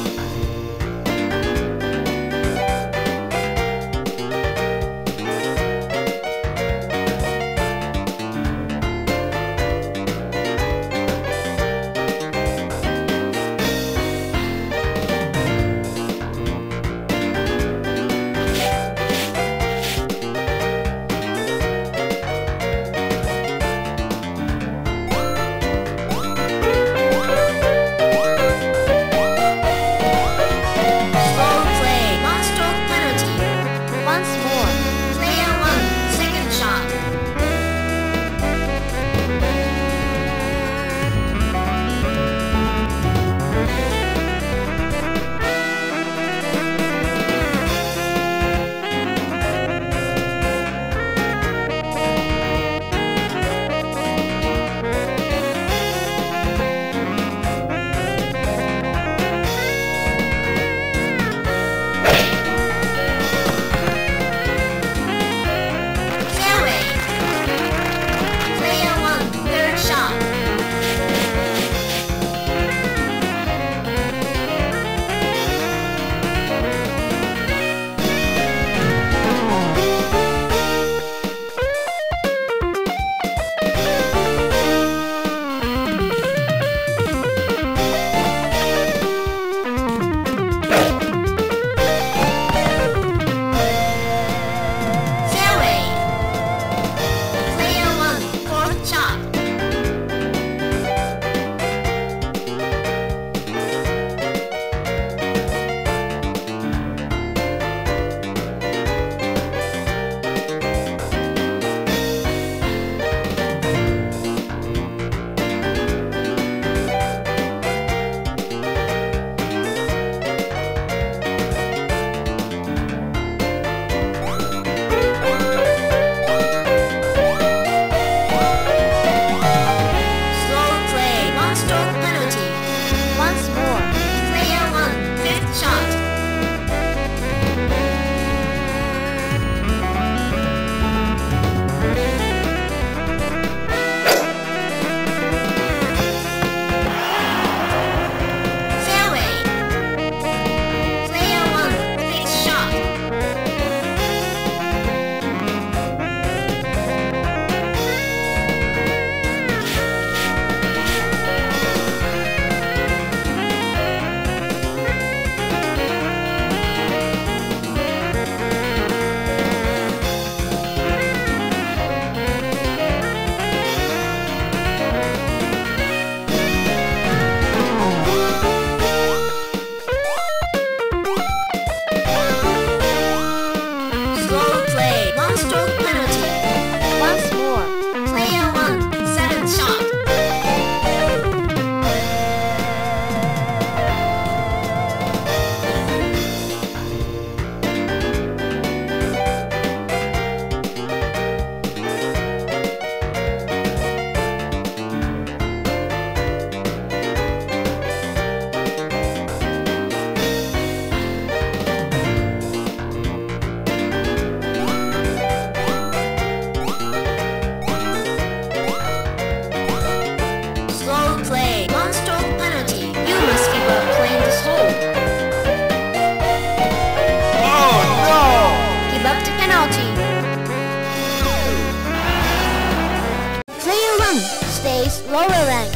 lower rank.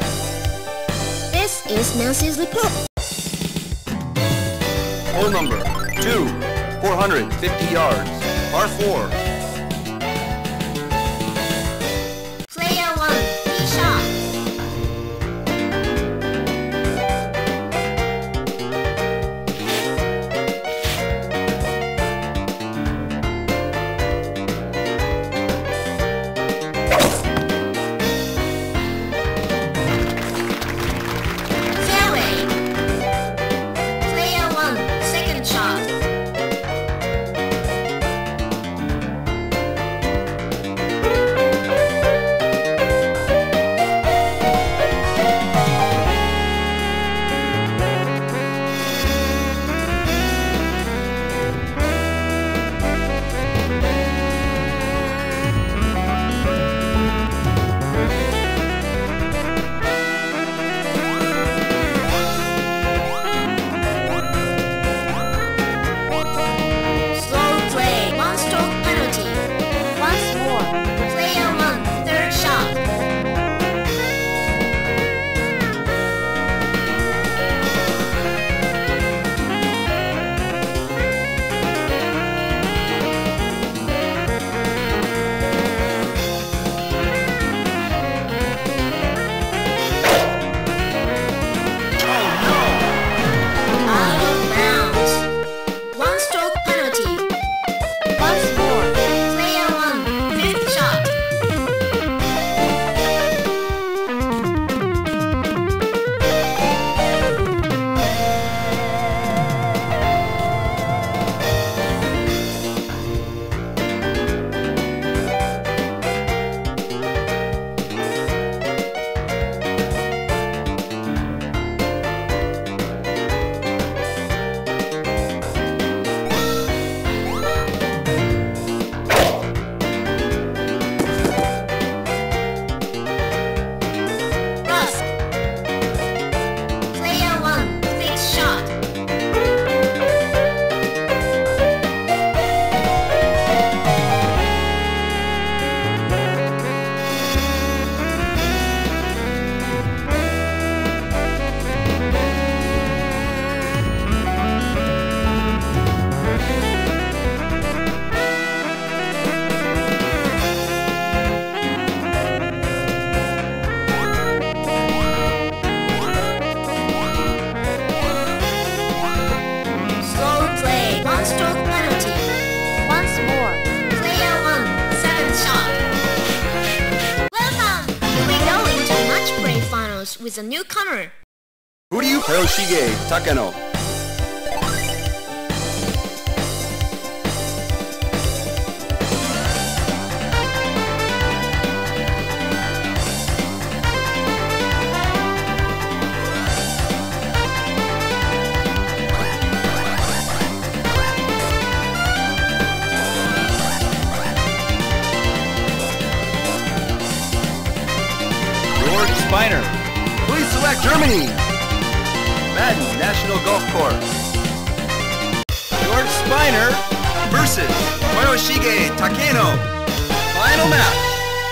This is Nancy's report. Hole number two, four hundred fifty yards, par four. Player one, tee shot. Fairway. with a newcomer. Furyu Toyoshige Takano. George Spiner. Please select Germany. Madden National Golf Course. George Spiner Versus Toyoshige Takano. Final match.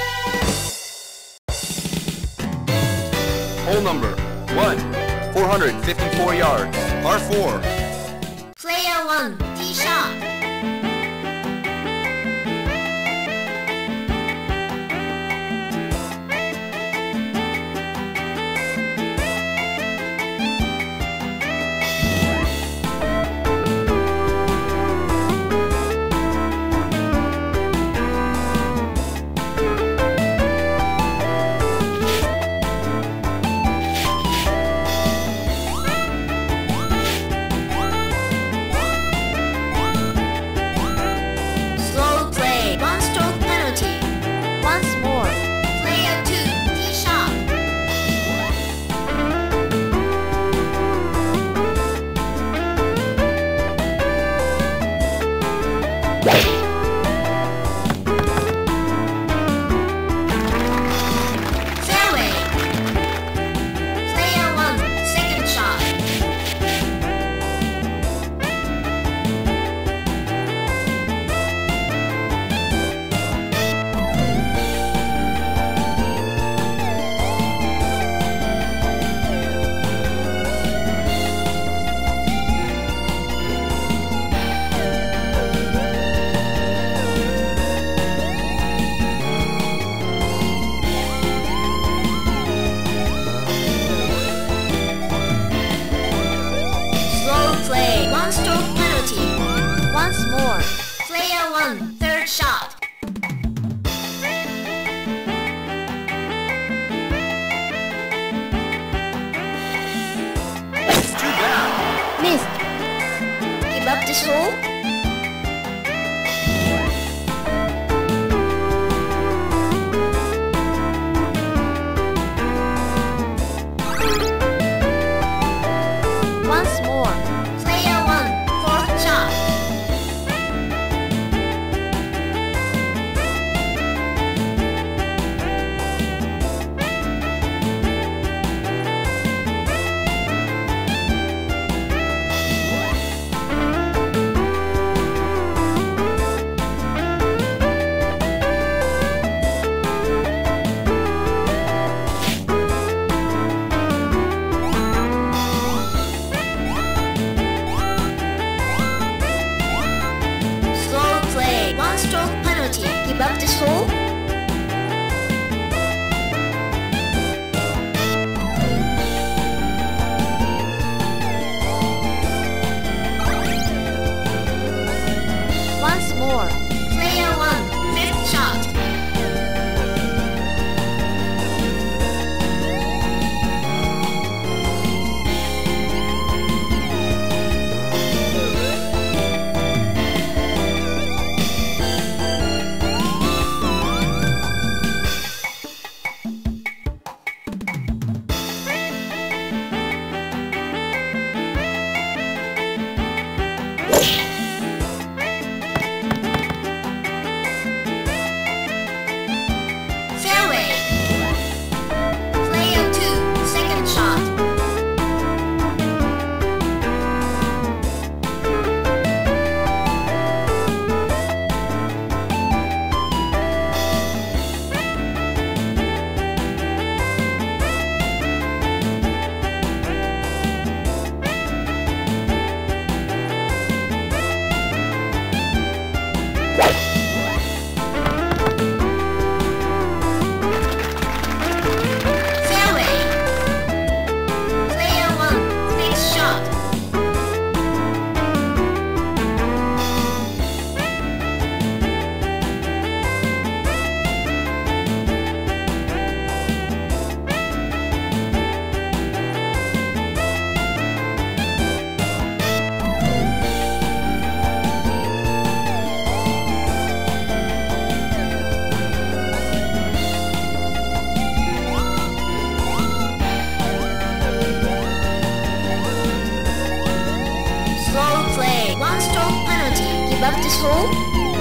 Hole number one, four hundred fifty-four yards, par four. Player one, tee shot. Slow play, one stroke penalty. Once more. Player two, tee shot. Fairway. Player one, second shot. Slow play, one stroke penalty. Once more. Player one, third shot. It's too bad. Missed. Give up this hole. Once more. Player one, fourth shot. Slow play, one stroke penalty. Give up this hole. Once more. Player one, fifth shot. give up this hole?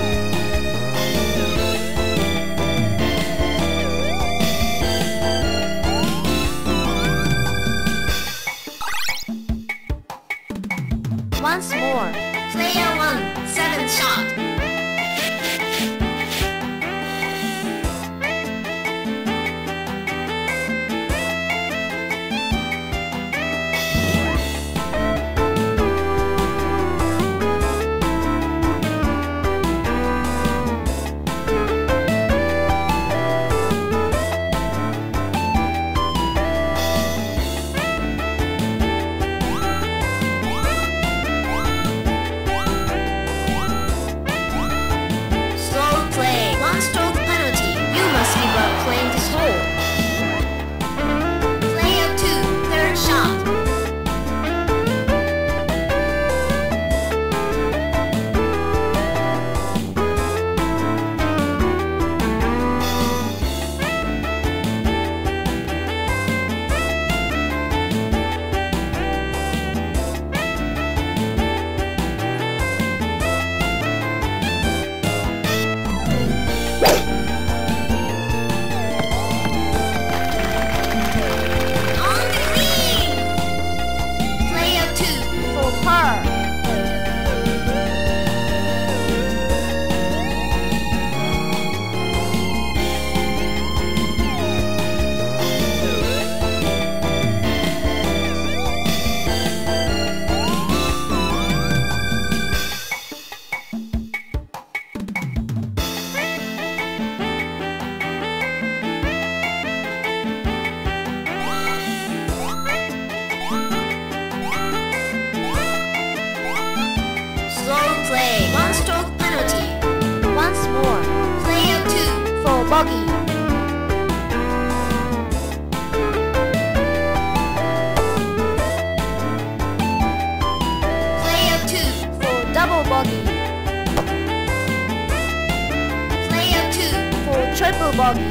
Once more. Player one, seventh shot. Play. One stroke penalty. Once more. Player two for bogey. Player two for double bogey. Player two for triple bogey.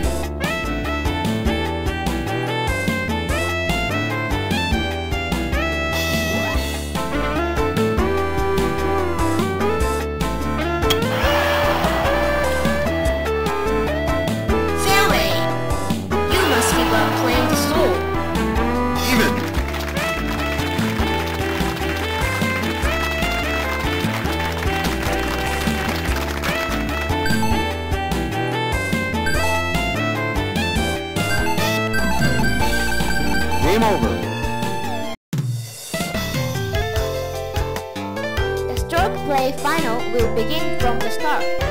Game over. The stroke play final will begin from the start.